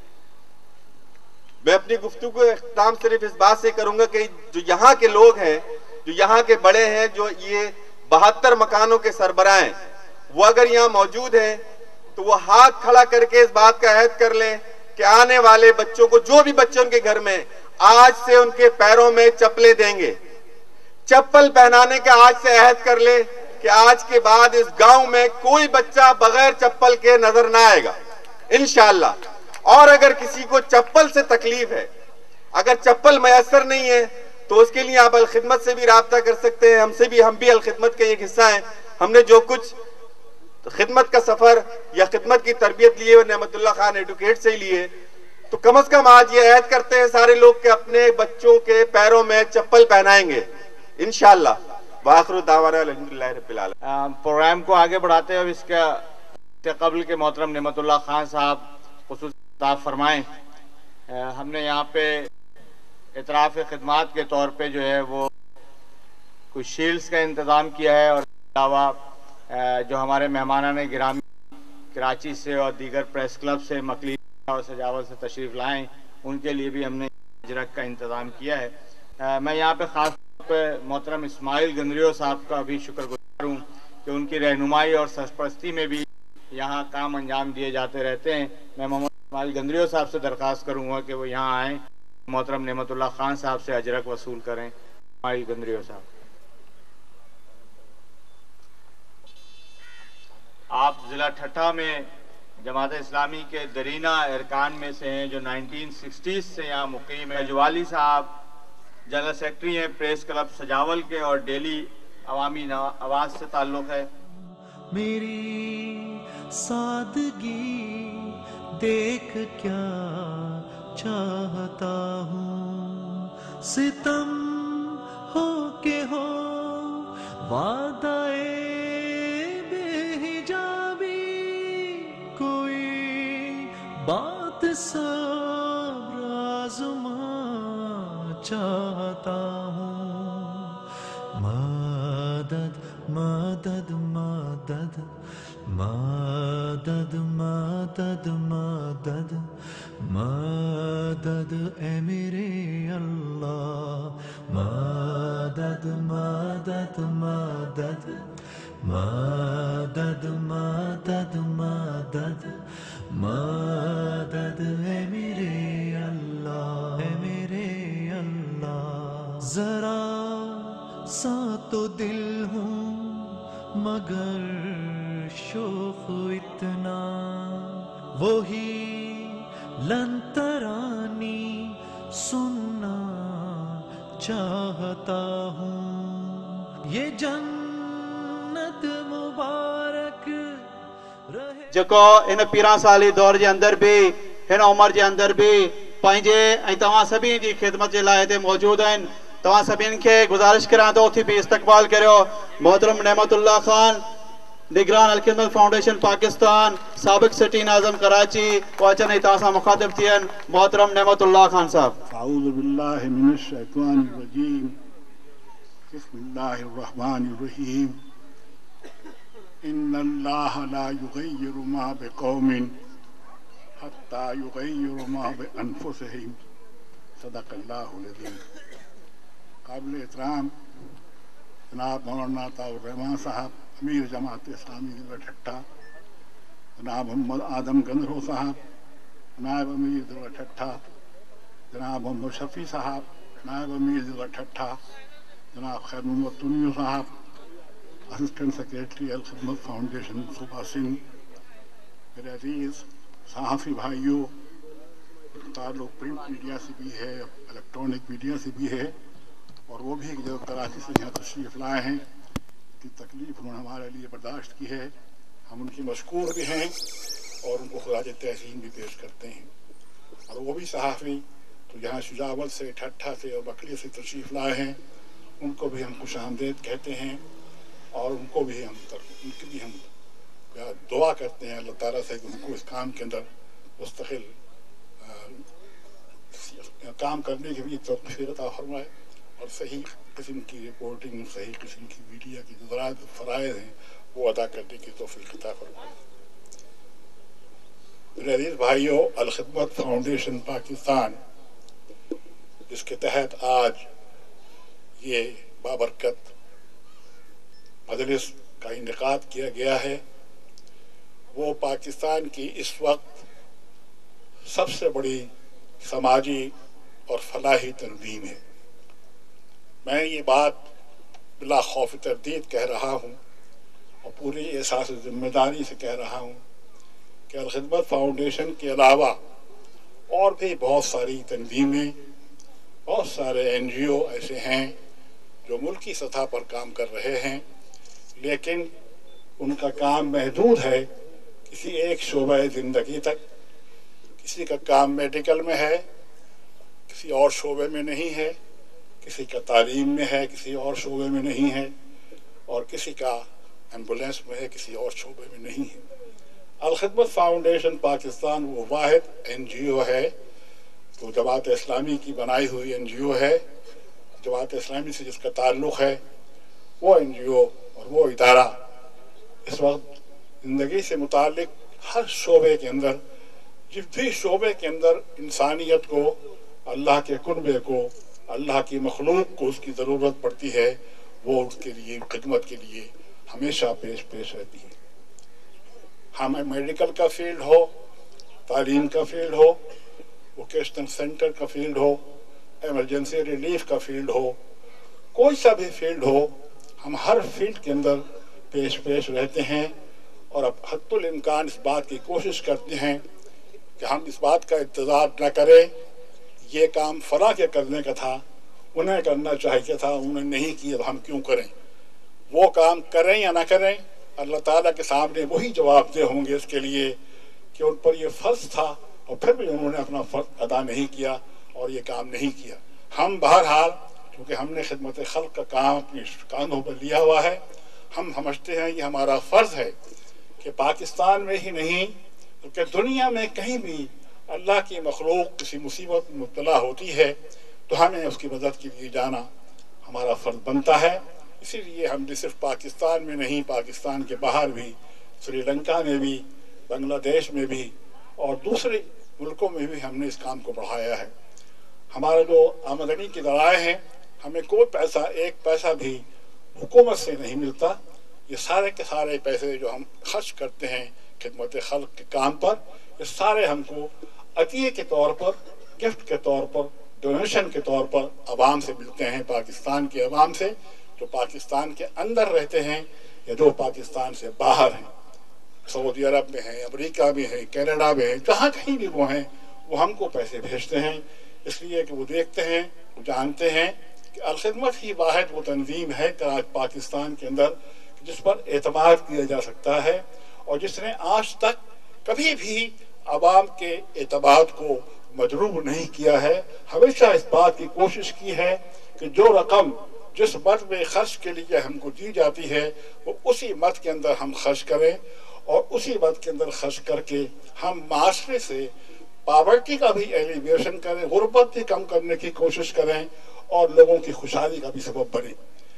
میں اپنی گفتگو کا اختتام صرف اس بات سے کروں گا کہ جو یہاں کے لوگ ہیں، جو یہاں کے بڑے ہیں، جو یہ 72 مکانوں کے سربراہ ہیں، وہ اگر یہاں موجود ہیں تو وہ ہاتھ کھڑا کر کے اس بات کا عہد کر لیں کہ آنے والے بچوں کو، جو بھی بچے ان کے گھر میں، آج سے ان کے پیروں میں چپلیں دیں گے۔ چپل پہنانے کا آج سے عہد کر لے کہ آج کے بعد اس گاؤں میں کوئی بچہ بغیر چپل کے نظر نہ آئے گا انشاءاللہ۔ اور اگر کسی کو چپل سے تکلیف ہے، اگر چپل میسر نہیں ہے، تو اس کے لیے آپ الخدمت سے بھی رابطہ کر سکتے ہیں۔ ہم بھی الخدمت کا ایک حصہ ہیں۔ ہم نے جو کچھ خدمت کا سفر یا خدمت کی تربیت لیے وہ نعمت اللہ خان ایڈوکیٹ سے ہی لیے، تو کم از کم آج یہ عہد کرتے ہیں سارے لوگ کہ اپنے بچوں کے پیروں میں چپل پہنائیں گے انشاءاللہ۔ وآخر دعوانا الحمدللہ رب العالمین۔ پروگرام کو آگے بڑھاتے ہوئے اس کے قبل کے محترم نعمت اللہ خان صاحب خصوصی خطاب فرمائیں۔ ہم نے یہاں پہ اعتراف خدمات کے طور پہ جو ہے وہ کچھ شیلڈز کا انتظام کیا ہے، اور اس کے علاوہ جو ہمارے مہمانان گرامی کراچی سے اور دیگر پریس کلب سے، مکلیل اور سجاول سے تشریف لائیں، ان کے لیے بھی ہم نے اجرک کا انتظام کیا ہے۔ میں یہاں پہ خاص طور پہ محترم اسماعیل گندریو صاحب کا بھی شکر گزار ہوں کہ ان کی رہنمائی اور سرپرستی میں بھی یہاں کام انجام دیے جاتے رہتے ہیں۔ میں محمد اسماعیل گندریو صاحب سے درخواست کروں گا کہ وہ یہاں آئیں، محترم نعمت اللہ خان صاحب سے اجرک وصول کریں۔ اسماعیل گندریو صاحب، آپ ضلع ٹھٹھہ میں جماعت اسلامی کے درینہ ارکان میں سے ہیں جو 1960 سے یہاں مقیم ہے۔ جوالی صاحب جنرل سیکرٹری ہیں پریس کلب سجاول کے اور ڈیلی عوامی آواز سے تعلق ہے۔ میری سادگی دیکھ کیا چاہتا ہوں، ستم ہو کے ہو وعدہ بے حجابی، کوئی بات صبر آزما چاہتا ہوں۔ مدد مدد مدد مدد مدد مدد مدد اے میرے اللہ، مدد مدد مدد مدد مدد مدد مدد اے میرے شوق اتنا وہی لن ترانی سننا چاہتا ہوں یہ جنت مبارک رہے جکو ان 15 سالی دور کے اندر بھی ان عمر کے اندر بھی پنجے تمام سبھی کی خدمت کے لائے موجود ہیں تمام سبھی کے گزارش کرا تو اتھی بھی استقبال کرو محترم نعمت اللہ خان نگران الخدمت فاؤنڈیشن پاکستان سابق سٹی ناظم کراچی واچن تاسا مخاطب تھین محترم نعمت اللہ خان صاحب. اعوذ باللہ من الشیطان الرجیم بسم اللہ الرحمن الرحیم ان اللہ لا یغیر ما بقوم حتی یغیر ما بانفسہم صدق اللہ العظیم. قابل احترام جناب مولانا طاہر الرحمان صاحب امیر جماعت اسلامی ضلع ٹھٹھہ، جناب محمد آدم گندھرو صاحب نائب امیر ضلع ٹھٹھہ، جناب محمد شفیع صاحب نائب امیر ضلع ٹھٹھہ، جناب خیر محمد تنیو صاحب اسسٹنٹ سیکریٹری الخدمت فاؤنڈیشن صوبہ سندھ، میرے عزیز صحافی بھائیوں، تعلق پرنٹ میڈیا سے بھی ہے الیکٹرانک میڈیا سے بھی ہے اور وہ بھی جو کراچی سے یہاں تشریف لائے ہیں کی تکلیف انہوں نے ہمارے لیے برداشت کی ہے، ہم ان کی مشکور بھی ہیں اور ان کو خراج تحسین بھی پیش کرتے ہیں. اور وہ بھی صحافی تو یہاں شجاعت سے ٹھٹھہ سے اور بکری سے تشریف لائے ہیں، ان کو بھی ہم خوش آمدید کہتے ہیں اور ان کی بھی ہم دعا کرتے ہیں اللہ تعالیٰ سے کہ ان کو اس کام کے اندر مستقل کام کرنے کی بھی توفیق عطا فرمائے اور صحیح قسم کی رپورٹنگ، صحیح قسم کی میڈیا کی جو فرائض ہیں وہ ادا کرنے کی توفیق عطا فرمائے. میرے عزیز بھائیوں، الخدمت فاؤنڈیشن پاکستان جس کے تحت آج یہ بابرکت مجلس کا انعقاد کیا گیا ہے، وہ پاکستان کی اس وقت سب سے بڑی سماجی اور فلاحی تنظیم ہے. میں یہ بات بلا خوف تردید کہہ رہا ہوں اور پوری احساس ذمہ داری سے کہہ رہا ہوں کہ الخدمت فاؤنڈیشن کے علاوہ اور بھی بہت ساری تنظیمیں، بہت سارے NGO ایسے ہیں جو ملکی سطح پر کام کر رہے ہیں، لیکن ان کا کام محدود ہے کسی ایک شعبہ زندگی تک. کسی کا کام میڈیکل میں ہے، کسی اور شعبے میں نہیں ہے، کسی کا تعلیم میں ہے، کسی اور شعبے میں نہیں ہے، اور کسی کا ایمبولینس میں ہے، کسی اور شعبے میں نہیں ہے. الخدمت فاؤنڈیشن پاکستان وہ واحد NGO ہے جو جماعت اسلامی کی بنائی ہوئی NGO ہے. جماعت اسلامی سے جس کا تعلق ہے وہ NGO اور وہ ادارہ اس وقت زندگی سے متعلق ہر شعبے کے اندر، جس بھی شعبے کے اندر انسانیت کو، اللہ کے قربے کو، اللہ کی مخلوق کو اس کی ضرورت پڑتی ہے، وہ اس کے لیے خدمت کے لیے ہمیشہ پیش رہتی ہے. ہمیں میڈیکل کا فیلڈ ہو، تعلیم کا فیلڈ ہو، ووکیشنل سینٹر کا فیلڈ ہو، ایمرجنسی ریلیف کا فیلڈ ہو، کوئی سا بھی فیلڈ ہو، ہم ہر فیلڈ کے اندر پیش رہتے ہیں اور اب حد الامکان اس بات کی کوشش کرتے ہیں کہ ہم اس بات کا انتظار نہ کریں یہ کام فلاں کے کرنے کا تھا، انہیں کرنا چاہیے تھا، انہوں نے نہیں کیا، ہم کیوں کریں. وہ کام کریں یا نہ کریں اللہ تعالیٰ کے سامنے وہی جواب دہ ہوں گے اس کے لیے کہ ان پر یہ فرض تھا اور پھر بھی انہوں نے اپنا فرض ادا نہیں کیا اور یہ کام نہیں کیا. ہم بہرحال کیونکہ ہم نے خدمت خلق کا کام اپنے کاندھوں پر لیا ہوا ہے، ہم سمجھتے ہیں یہ ہمارا فرض ہے کہ پاکستان میں ہی نہیں بلکہ دنیا میں کہیں بھی اللہ کی مخلوق کسی مصیبت میں مبتلا ہوتی ہے تو ہمیں اس کی مدد کے لیے جانا ہمارا فرض بنتا ہے. اسی لیے ہم نے صرف پاکستان میں نہیں، پاکستان کے باہر بھی، سری لنکا میں بھی، بنگلہ دیش میں بھی اور دوسرے ملکوں میں بھی ہم نے اس کام کو بڑھایا ہے. ہمارے جو آمدنی کے ذرائع ہیں، ہمیں کوئی پیسہ، ایک پیسہ بھی حکومت سے نہیں ملتا. یہ سارے کے سارے پیسے جو ہم خرچ کرتے ہیں خدمت خلق کے کام پر، یہ سارے ہم کو عطیے کے طور پر، گفٹ کے طور پر، ڈونیشن کے طور پر عوام سے ملتے ہیں، پاکستان کے عوام سے جو پاکستان کے اندر رہتے ہیں या जो पाकिस्तान से बाहर हैं, सऊदी अरब में हैं, अमेरिका में हैं, कनाडा में हैं, जहाँ कहीं भी वो हैं, वो हमको पैसे भेजते हैं, इसलिए कि वो देखते हैं, वो जानते हैं कि अल-खिदमत ही वाहिद वो तंजीम है पाकिस्तान के अंदर जिस पर एतमाद किया जा सकता है और जिसने आज तक कभी भी आवाम के एतमाद को मजरूब नहीं किया है। हमेशा इस बात की कोशिश की है कि जो रकम जिस मद में खर्च के लिए हमको दी जाती है वो उसी मद के अंदर हम खर्च करें और उसी मद के अंदर खर्च करके हम माशरे से पॉवर्टी का भी एलिवेशन करें, गुर्बत भी कम करने की कोशिश करें और लोगों की खुशहाली का भी सबब बने।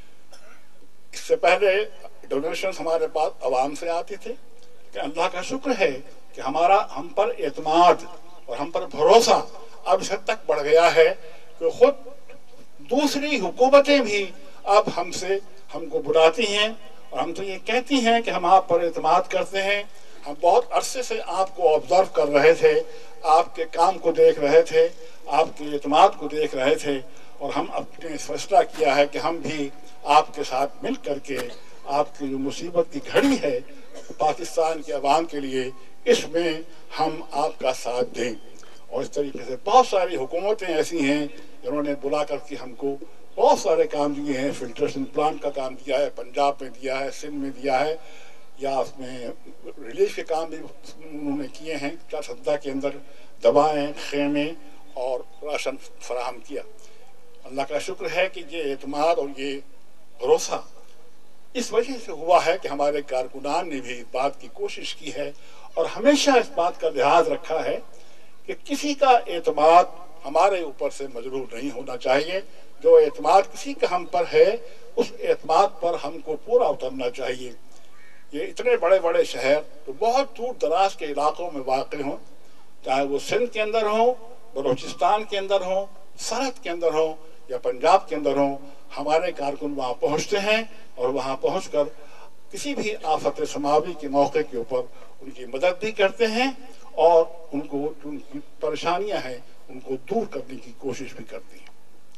इससे पहले डोनेशन हमारे पास आवाम से आती थे कि अल्लाह का शुक्र है कि हम पर एतमाद और हम पर भरोसा अब इस हद तक बढ़ गया है कि खुद दूसरी हुकूमतें भी अब हमको बुलाती हैं और हम तो ये कहती हैं कि हम आप पर एतमाद करते हैं। हम बहुत अरसे से आपको ऑब्जर्व कर रहे थे, आपके काम को देख रहे थे, आपके एतमाद को देख रहे थे और हम अपने फैसला किया है कि हम भी आपके साथ मिल करके आपकी जो मुसीबत की घड़ी है पाकिस्तान के अवाम के लिए, इसमें हम आपका साथ दें। और इस तरीके से बहुत सारी हुकूमतें ऐसी हैं जिन्होंने बुला करके हमको बहुत सारे काम दिए हैं। फिल्ट्रेशन प्लांट का काम दिया है, पंजाब में दिया है, सिंध में दिया है, या उसमें रिलीफ के काम भी उन्होंने किए हैं। 4 सप्ताह के अंदर दवाएं, खेमे और राशन फराहम किया। अल्लाह का शुक्र है कि ये एतमाद और ये भरोसा इस वजह से हुआ है कि हमारे कारकुनान ने भी इस बात की कोशिश की है और हमेशा इस बात का लिहाज रखा है कि किसी का एतमाद हमारे ऊपर से मजरूर नहीं होना चाहिए। जो एतमाद किसी का हम पर है उस एतमाद पर हमको पूरा उतरना चाहिए। ये इतने बड़े बड़े शहर तो बहुत दूर दराज के इलाकों में वाक़ हों, चाहे वो सिंध के अंदर हो, बलूचिस्तान के अंदर हो, सरहद के अंदर हो या पंजाब के अंदर हो, हमारे कारकुन वहाँ पहुँचते हैं और वहाँ पहुँचकर किसी भी आफत समावी के मौके के ऊपर उनकी मदद भी करते हैं और उनको उनकी परेशानियां हैं उनको दूर करने की कोशिश भी करते हैं।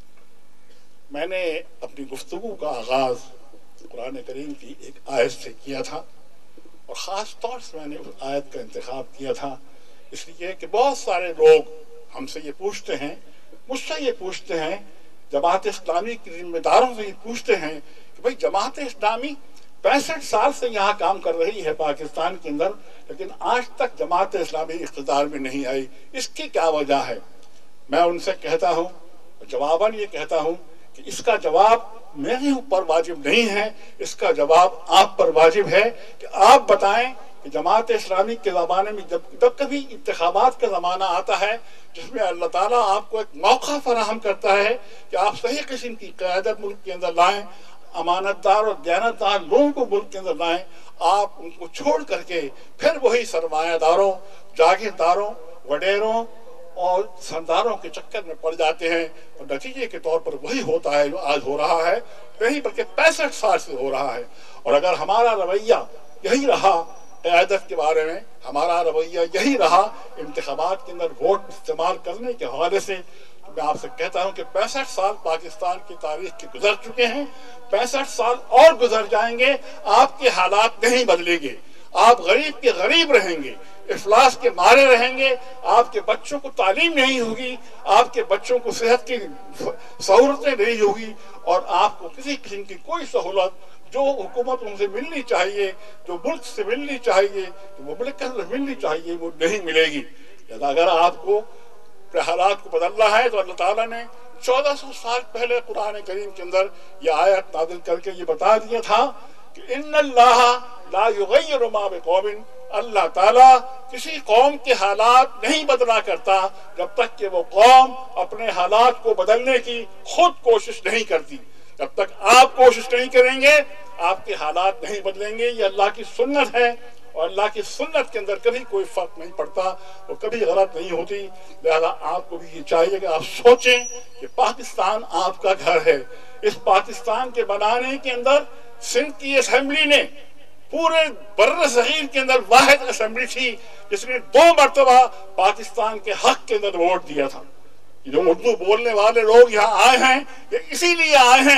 मैंने अपनी गुफ्तगू का आगाज कुरान करीम की एक आयत से किया था और ख़ास तौर से मैंने उस आयत का इंतखाब किया था इसलिए कि बहुत सारे लोग हमसे ये पूछते हैं, मुझसे ये पूछते हैं, जमात इस्लामी के जिम्मेदारों से ये पूछते हैं कि भाई जमात इस्लामी 65 साल से यहाँ काम कर रही है पाकिस्तान के अंदर, लेकिन आज तक जमात इस्लामी इख्तिदार में नहीं आई, इसकी क्या वजह है? मैं उनसे कहता हूँ, जवाबन ये कहता हूँ कि इसका जवाब मेरे ऊपर वाजिब नहीं है, इसका जवाब आप पर वाजिब है कि आप बताएं कि जमात इस्लामी के ज़माने में जब कभी इंतखाबात का ज़माना आता है जिसमें अल्लाह ताला आपको एक मौका फराहम करता है कि आप सही किस्म की क़यादत मुल्क के अंदर लाएं, अमानतदार और दयानतदार लोगों को मुल्क के अंदर लाएं, आप उनको छोड़ करके फिर वही सरमायादारों, जागीरदारों, वडेरों और सरदारों के चक्कर में पड़ जाते हैं और नतीजे के तौर पर वही होता है जो आज हो रहा है, नहीं बल्कि 65 साल से हो रहा है। और अगर हमारा रवैया यही रहा क़यादत के बारे में, हमारा रवैया यही रहा इंतखाबात के अंदर वोट इस्तेमाल करने के हवाले से, तो मैं आपसे कहता हूं कि 65 साल पाकिस्तान की तारीख के गुजर चुके हैं, 65 साल और गुजर जाएंगे, आपके हालात नहीं बदलेंगे, आप गरीब के गरीब रहेंगे, इफलास के मारे रहेंगे, आपके बच्चों को तालीम नहीं होगी, आपके बच्चों को सेहत की सहूलतें नहीं होगी और आपको किसी किस्म की कोई सहूलत जो हुकूमत उनसे मिलनी चाहिए, जो मुल्क से मिलनी चाहिए, जो मुमलिकत से मिलनी चाहिए, वो नहीं मिलेगी। अगर आपको हालात को बदलना है तो अल्लाह ताला ने 1400 साल पहले कुरान करीम के अंदर ये आयत नाज़िल करके ये बता दिया था कि इन्नल्लाह ला युगय्यिरु मा बिक़ौमिन, अल्लाह ताला किसी कौम के हालात नहीं बदला करता जब तक कि वो कौम अपने हालात को बदलने की खुद कोशिश नहीं करती। जब तक आप कोशिश नहीं करेंगे आपके हालात नहीं बदलेंगे। ये अल्लाह की सुन्नत है और अल्लाह की सुन्नत के अंदर कभी कोई फर्क नहीं पड़ता और कभी गलत नहीं होती। लिहाजा आपको भी ये चाहिए कि आप सोचें कि पाकिस्तान आपका घर है। इस पाकिस्तान के बनाने के अंदर सिंध की असेंबली ने पूरे बर्र सगीर के अंदर वाहिद असेंबली थी जिसने 2 मरतबा पाकिस्तान के हक के अंदर वोट दिया था। जो उर्दू बोलने वाले लोग यहाँ आए हैं ये इसीलिए आए हैं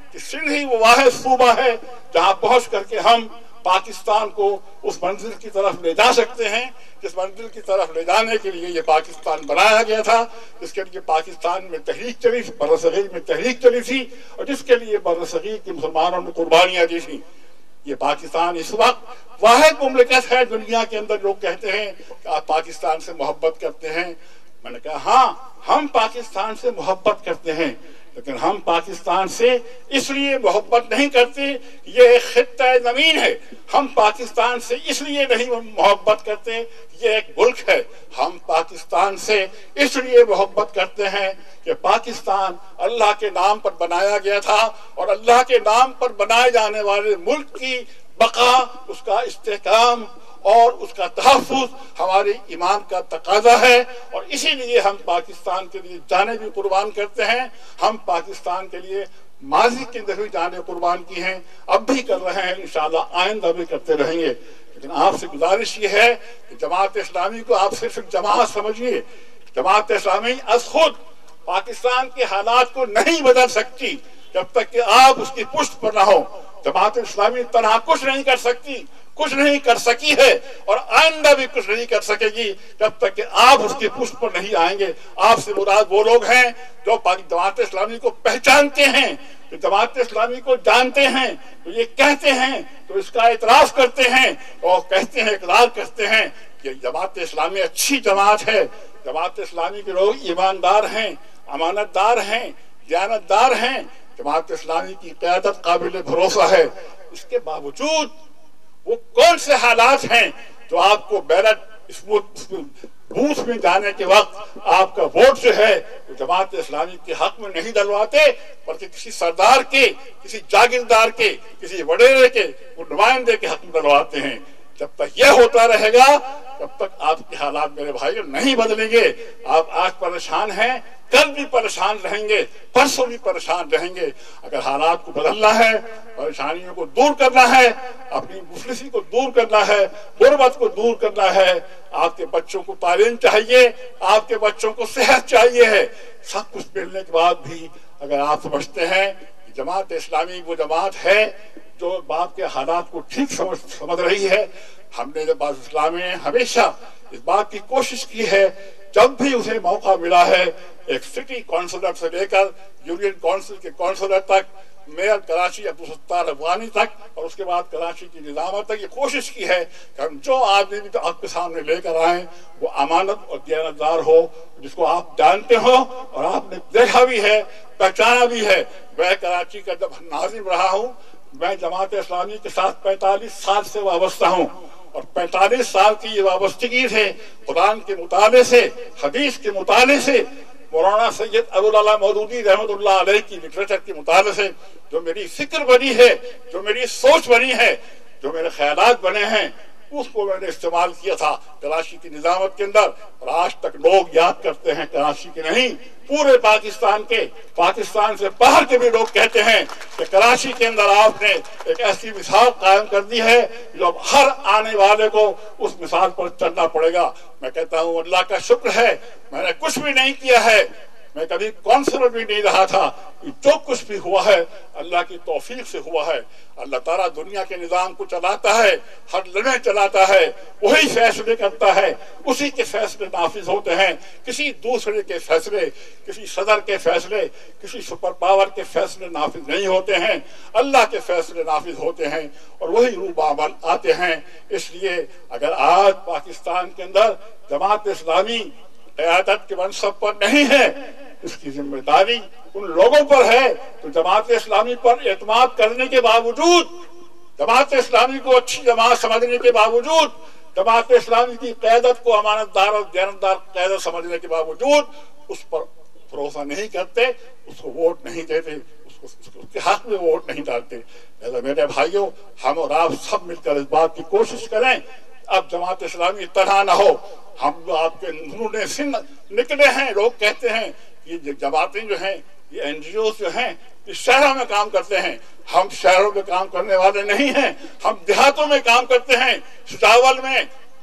कि सिंध ही वो वाहिद सूबा है जहां पहुंच करके हम पाकिस्तान को उस मंजिल की तरफ ले जा सकते हैं जिस मंजिल की तरफ ले जाने के लिए ये पाकिस्तान बनाया गया था, जिसके लिए पाकिस्तान में तहरीक चली, बर्रसगीर में तहरीक चली थी और जिसके लिए बर्रसगीर के मुसलमानों ने कुर्बानियां दी थी। ये पाकिस्तान इस वक्त वाहिद मुमलिकत है दुनिया के अंदर। लोग कहते हैं कि आप पाकिस्तान से मोहब्बत करते हैं। मैंने कहा हाँ, हम पाकिस्तान से मोहब्बत करते हैं, लेकिन हम पाकिस्तान से इसलिए मोहब्बत नहीं करते, ये एक खित्ता ज़मीन है। हम पाकिस्तान से इसलिए नहीं मोहब्बत करते, ये एक मुल्क है। हम पाकिस्तान से इसलिए मोहब्बत करते हैं कि पाकिस्तान अल्लाह के नाम पर बनाया गया था और अल्लाह के नाम पर बनाए जाने वाले मुल्क की बका, उसका इस्तेहकाम और उसका तहफ़्फ़ुज़ हमारे ईमान का तकाज़ा है और इसीलिए हम पाकिस्तान के लिए जाने भी कुर्बान करते हैं। हम पाकिस्तान के लिए माजी के अंदर भी जाने कुर्बान की हैं, अब भी कर रहे हैं, इंशाअल्लाह आइंदा भी करते रहेंगे। लेकिन आपसे गुजारिश ये है कि जमात इस्लामी को आप सिर्फ जमात समझिए। जमात इस्लामी अस खुद पाकिस्तान के हालात को नहीं बदल सकती जब तक कि आप उसकी पुष्ट पर ना हो। जमात इस्लामी तनहा कुछ नहीं कर सकती, कुछ नहीं कर सकी है और आइंदा भी कुछ नहीं कर सकेगी जब तक कि आप उसकी पुष्ट पर नहीं आएंगे। आपसे मुराद वो लोग हैं जो जमात इस्लामी को पहचानते हैं, जो जमात इस्लामी को जानते हैं, तो ये कहते हैं, तो इसका इतराफ करते हैं और कहते हैं, इकरार करते हैं कि जमात इस्लामी अच्छी जमात है। जमात इस्लामी के लोग ईमानदार हैं, अमानतदार हैं, दयानतदार हैं। जमात इस्लामी की क़यादत काबिल भरोसा है। इसके बावजूद वो कौन से हालात हैं जो आपको बैलेट बूथ में जाने के वक्त आपका वोट जो है वो जमात इस्लामी के हक में नहीं डलवाते, बल्कि किसी सरदार के, किसी जागीरदार के, किसी वडेरे के, वो नुमाइंदे के हक में डलवाते हैं। जब तक यह होता रहेगा तब तक आपके हालात मेरे भाई नहीं बदलेंगे। आप आज परेशान हैं, कल भी परेशान रहेंगे, परसों भी परेशान रहेंगे। अगर हालात को बदलना है, परेशानियों को दूर करना है, अपनी मुफलिसी को दूर करना है, गुर्बत को दूर करना है, आपके बच्चों को तालीम चाहिए, आपके बच्चों को सेहत चाहिए है। सब कुछ मिलने के बाद भी अगर आप समझते हैं कि जमात इस्लामी वो जमात है जो बाप के हालात को ठीक समझ रही है, हमने जमात इस्लामी में हमेशा इस बात की कोशिश की है, जब भी उसे मौका मिला है, एक सिटी काउंसिलर से लेकर यूनियन काउंसिल के काउंसिलर तक, मेयर कराची अब्दुल सत्तार अफगानी तक और उसके बाद कराची की निजामत तक, ये कोशिश की है कि हम जो आदमी भी आपके सामने लेकर आए वो अमानत और दयानतदार हो, जिसको आप जानते हो और आपने देखा भी है, पहचाना भी है। मैं कराची का जब नाज़िम रहा हूँ, मैं जमात इस्लामी के साथ 45 साल से वाबस्ता हूँ और 45 साल की ये वाबस्तगी से कुरान के मुताले से, हदीस के मुताले से, मौलाना सैयद अबुल अला मौदूदी रहमतुल्लाह अलैह की लिटरेचर के मुताले से जो मेरी फिक्र बनी है, जो मेरी सोच बनी है, जो मेरे ख्यालात बने हैं, उसको मैंने इस्तेमाल किया था कराची की निजामत के अंदर। और आज तक लोग याद करते हैं, कराची के नहीं पूरे पाकिस्तान के, पाकिस्तान से बाहर के भी लोग कहते हैं कि कराची के अंदर आपने एक ऐसी मिसाल कायम कर दी है जो अब हर आने वाले को उस मिसाल पर चलना पड़ेगा। मैं कहता हूँ अल्लाह का शुक्र है, मैंने कुछ भी नहीं किया है, मैं कभी काउंसलर भी नहीं रहा था। जो कुछ भी हुआ है अल्लाह की तौफीक से हुआ है। अल्लाह ताला दुनिया के निजाम को चलाता है, हर लम्हे चलाता है, वही फैसले करता है, उसी के फैसले नाफिज होते हैं। किसी दूसरे के फैसले, किसी सदर के फैसले, किसी सुपर पावर के फैसले नाफिज नहीं होते हैं, अल्लाह के फैसले नाफिज होते हैं और वही रूबामल आते हैं। इसलिए अगर आज पाकिस्तान के अंदर जमात इस्लामी क़यादत के मनसब पर नहीं है, इसकी जिम्मेदारी उन लोगों पर है तो जमात इस्लामी पर एतमाद करने के बावजूद, जमात इस्लामी को अच्छी जमात समझने के बावजूद, जमात इस्लामी की क़यादत को अमानतदार और दयानतदार क़यादत समझने के बावजूद उस पर भरोसा नहीं करते, उसको वोट नहीं देते, उसके हक में वोट नहीं डालते। मेरे भाइयों, हम और आप सब मिलकर इस बात की कोशिश करें अब जमात इस्लामी तरह ना हो। हम जो आपके नूने सिंध निकले हैं, लोग कहते हैं ये जमातें जो हैं, ये एनजीओ जो हैं, ये शहरों में काम करते हैं। हम शहरों में काम करने वाले नहीं हैं, हम देहातों में काम करते हैं। सुजावल में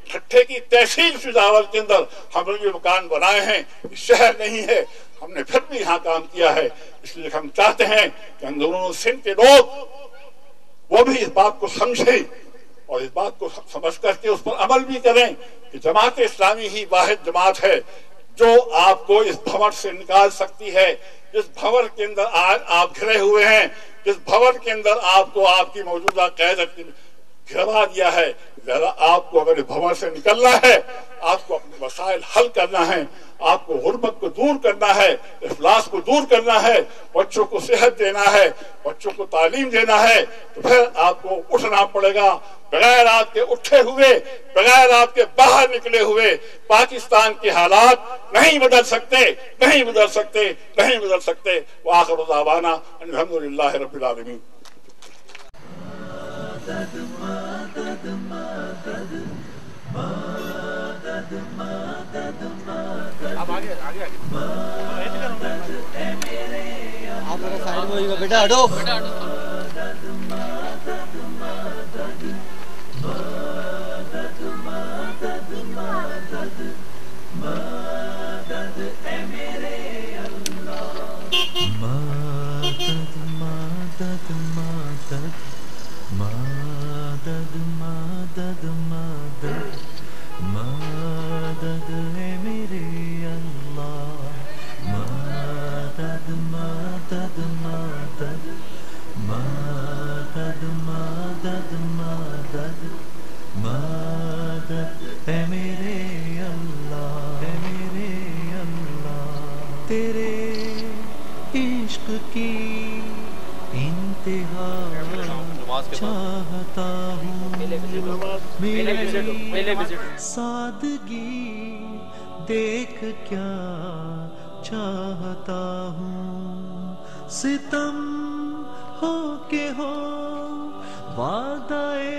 ठट्ठे की तहसील फिजावल के अंदर हमने ये मकान बनाए हैं, ये शहर नहीं है, हमने फिर भी यहाँ काम किया है। इसलिए हम चाहते हैं कि अंदरूनी सिंध के लोग वो भी इस बात को समझे और इस बात को समझ करके उस पर अमल भी करें कि जमात इस्लामी ही वाहिद जमात है जो आपको इस भंवर से निकाल सकती है। जिस भंवर के अंदर आज आप घिरे हुए हैं, जिस भंवर के अंदर आपको आपकी मौजूदा क़यादत ने घिरा दिया है, जरा आपको अगर इस भंवर से निकलना है, आपको अपने मसाइल हल करना है, आपको गुर्बत को दूर करना है, इफलास को दूर करना है, बच्चों को सेहत देना है, बच्चों को तालीम देना है, तो फिर आपको उठना पड़ेगा। बगैर आपके उठे हुए, बगैर आपके बाहर निकले हुए पाकिस्तान के हालात नहीं बदल सकते, नहीं बदल सकते, नहीं बदल सकते। व आखिर दावाना अल्हम्दुलिल्लाहि रब्बिल आलमीन। आप आगे आप मेरा साइड में होइएगा बेटा, हटो तेरे इश्क की इंतहा चाहता हूँ, मेरी सादगी देख क्या चाहता हूँ। सितम हो के हो वादाए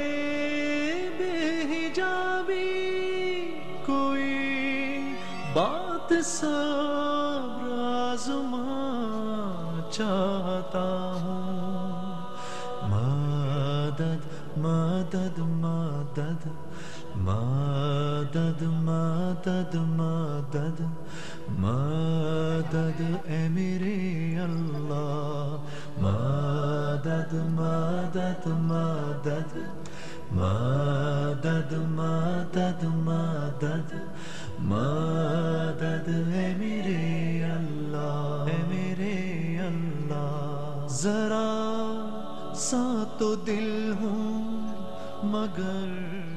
बेहिजाबी, कोई बात सब्र आज़मा चाहता हूँ। मदद मदद मदद मदद मदद मदद मदद ए मेरे अल्लाह, मदद मदद मदद मदद मदद मदद मदद ए मेरे अल्लाह, ए मेरे अल्लाह। जरा सा तो दिल हूँ मगर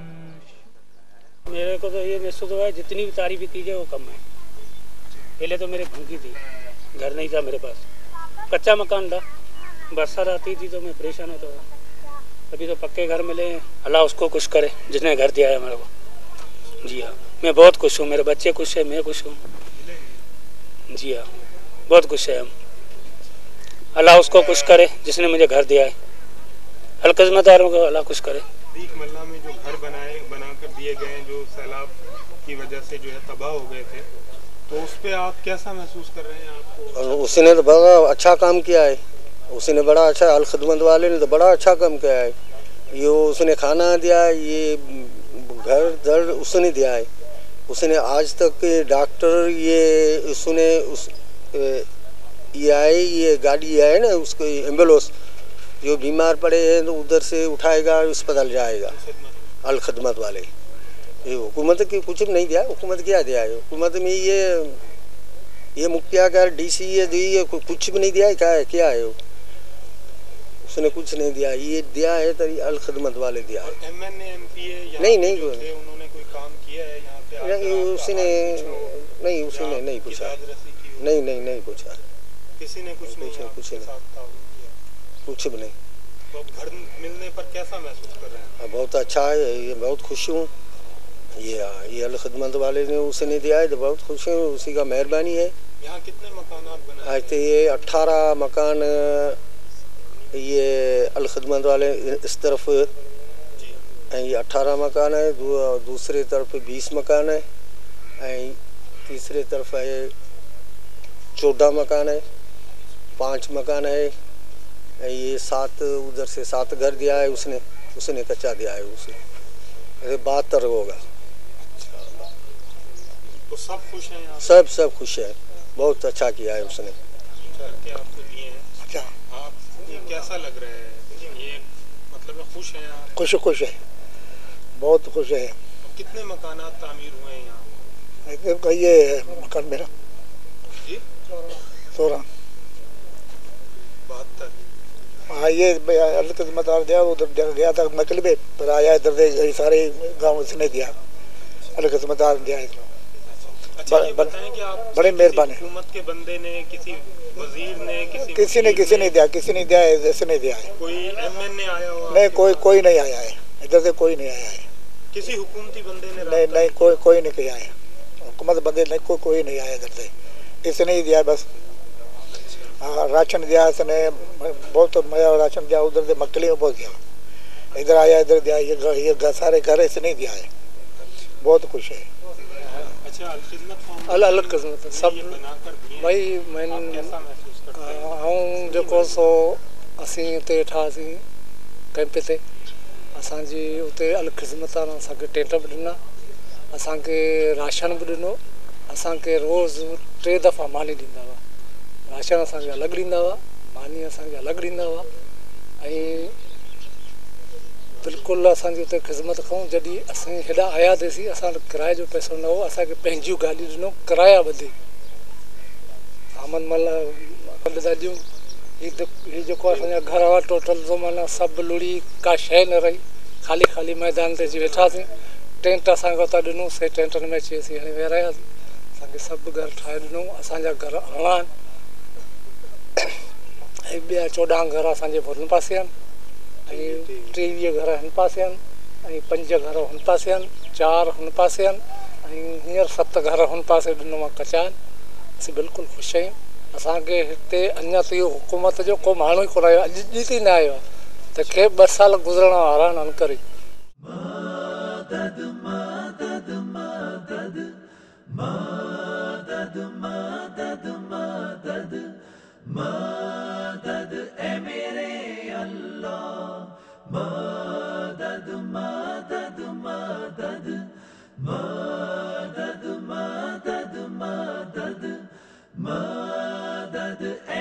मेरे को तो ये महसूस हुआ है जितनी भी तारीफ की जाए वो कम है। पहले तो मेरे भंगी थी, घर नहीं था मेरे पास, कच्चा मकान था, बरसात आती थी तो मैं परेशान होता था। अभी तो पक्के घर मिले, अल्लाह उसको खुश करे जिसने घर दिया है मेरे को। जी हाँ, मैं बहुत खुश हूँ, मेरे बच्चे खुश हैं, मैं खुश हूँ। जी हाँ, बहुत खुश है हम। अल्लाह उसको खुश करे जिसने मुझे घर दिया है, अलकस्मतदारों को अल्लाह खुश करे। दीक मल्ला में जो घर बनाकर दिए गए, जो सैलाब की वजह से जो है तबाह हो गए थे, तो उस पे आप कैसा महसूस कर रहे हैं? आपको उसने तो बड़ा अच्छा काम किया है, उसने बड़ा अच्छा, अल खिदमत वाले ने तो बड़ा अच्छा काम किया है। ये उसने खाना दिया है, ये घर दर उसने दिया है। उसने आज तक के डॉक्टर ये उसने ये आए, ये गाड़ी है ना उसको एम्बुलेंस, जो बीमार पड़े हैं तो उधर से उठाएगा, अस्पताल जाएगा। अल खिदमत वाले ये हुकूमत की कुछ भी नहीं दिया। हुकूमत क्या दिया है? हुकूमत में ये मुखिया का डीसी ये कुछ भी नहीं दिया है। क्या है वो? उसने कुछ नहीं दिया। ये दिया है तो अल खिदमत वाले दिया है। नहीं उन्होंने कोई काम किया है यहाँ पे? नहीं उसने नहीं पूछा, नहीं पूछा किसी ने, कुछ नहीं कुछ भी नहीं। तो घर मिलने पर कैसा महसूस कर रहे हैं? बहुत अच्छा है, ये बहुत खुश हूँ। ये अल खिदमत वाले ने उसने दिया है तो बहुत खुश हूँ, उसी का मेहरबानी है। यहाँ कितने मकान बनाए? आज तो ये 18 मकान ये अल खिदमत वाले इस तरफ ये 18 मकान है, दूसरे तरफ 20 मकान है, तीसरे तरफ है 14 मकान है, 5 मकान है, ये 7 उधर से 7 घर दिया है उसने कच्चा दिया है उसे, 72 होगा। तो सब खुश हैं आप? सब खुश है, बहुत अच्छा किया है उसने। करके आपको दिए हैं, अच्छा, आपको कैसा लग रहा है ये, मतलब खुश हैं आप? खुश है, बहुत खुश है। कितने मकानात तामीर हुए हैं यहाँ? ये है मकान मेरा जी 16। 72। हाँ, ये अलखदमत दिया, उधर गया था नकल में, पर आया इधर से सारे गाँव इसने दिया, अलखदमत दिया इसमें। अच्छा, ये बताएं कि आप बड़े मेहरबान है। हुकूमत के बंदे ने, किसी वजीर ने, किसी ने दिया, किसी ने दिया है, ऐसे नहीं दिया है। कोई एमएनए आया हो? नहीं, कोई नहीं आया है, इधर से कोई नहीं आया है। किसी हुकूमती बंदे ने? नहीं, कोई नहीं किया है, हुकूमत बंदे नहीं, कोई नहीं आया इधर से, इसने ही दिया बस। हाँ, राशन दिया इसने, बहुत मजा राशन दिया, उधर से मकली में बहुत दिया, इधर आया इधर दिया, ये सारे घर इसने ही दिया है, बहुत खुश है। अलग किस्मत सब भाई मैं जो सो असीं उते ठासीं कैंप ते, असांजी उते अलॻि ख़िदमत आहे, असांखे टेंट बि ॾिना, असांखे राशन बि ॾिनो, असांखे रोज़ 3 दफ़ा मानी ॾींदा हुआ, राशन असांखे अलॻि ॾींदा हुआ, मानी असांखे अलॻि ॾींदा हुआ। ऐं बिल्कुलु असांजी उते ख़िदमत कयूं। जॾहिं असां हेॾा आया हुआसीं, असां किराए जो पैसो न हो, असांखे पंहिंजियूं गाॾियूं ॾिनो, किराया ॿधे अहमद मल्ला गॾु था ॾियूं। हीउ जेको असांजा घर हुआ टोटल तो माना सभु लुड़ी, का शइ न रही, ख़ाली मैदान ते अची वेठासीं। टेंट असांखे उतां ॾिनो, से टेंटनि में अची असीं हाणे विहारायासीं, असांखे सभु घर ठाहे ॾिनो। असांजा घर अरिड़हं आहिनि ऐं ॿिया 14 घर असांजे हुन पासे आहिनि, ऐं 23 घर हिन पासे आहिनि, ऐं 5 घर हुन पासे आहिनि, 4 हुन पासे आहिनि, ऐं हींअर 7 घर हुन पासे ॾिनो आहे कचा आहिनि। असीं बिल्कुलु ख़ुशि आहियूं। असांखे हिते अञा ताईं हुकूमत जो को माण्हू ई कोन आयो, अॼु ॾींहुं ताईं न आयो आहे, त के 2 साल गुज़रण वारा आहिनि करे। मदद ए मेरे अल्लाह, मदद मदद मदद मदद मदद मदद मदद ए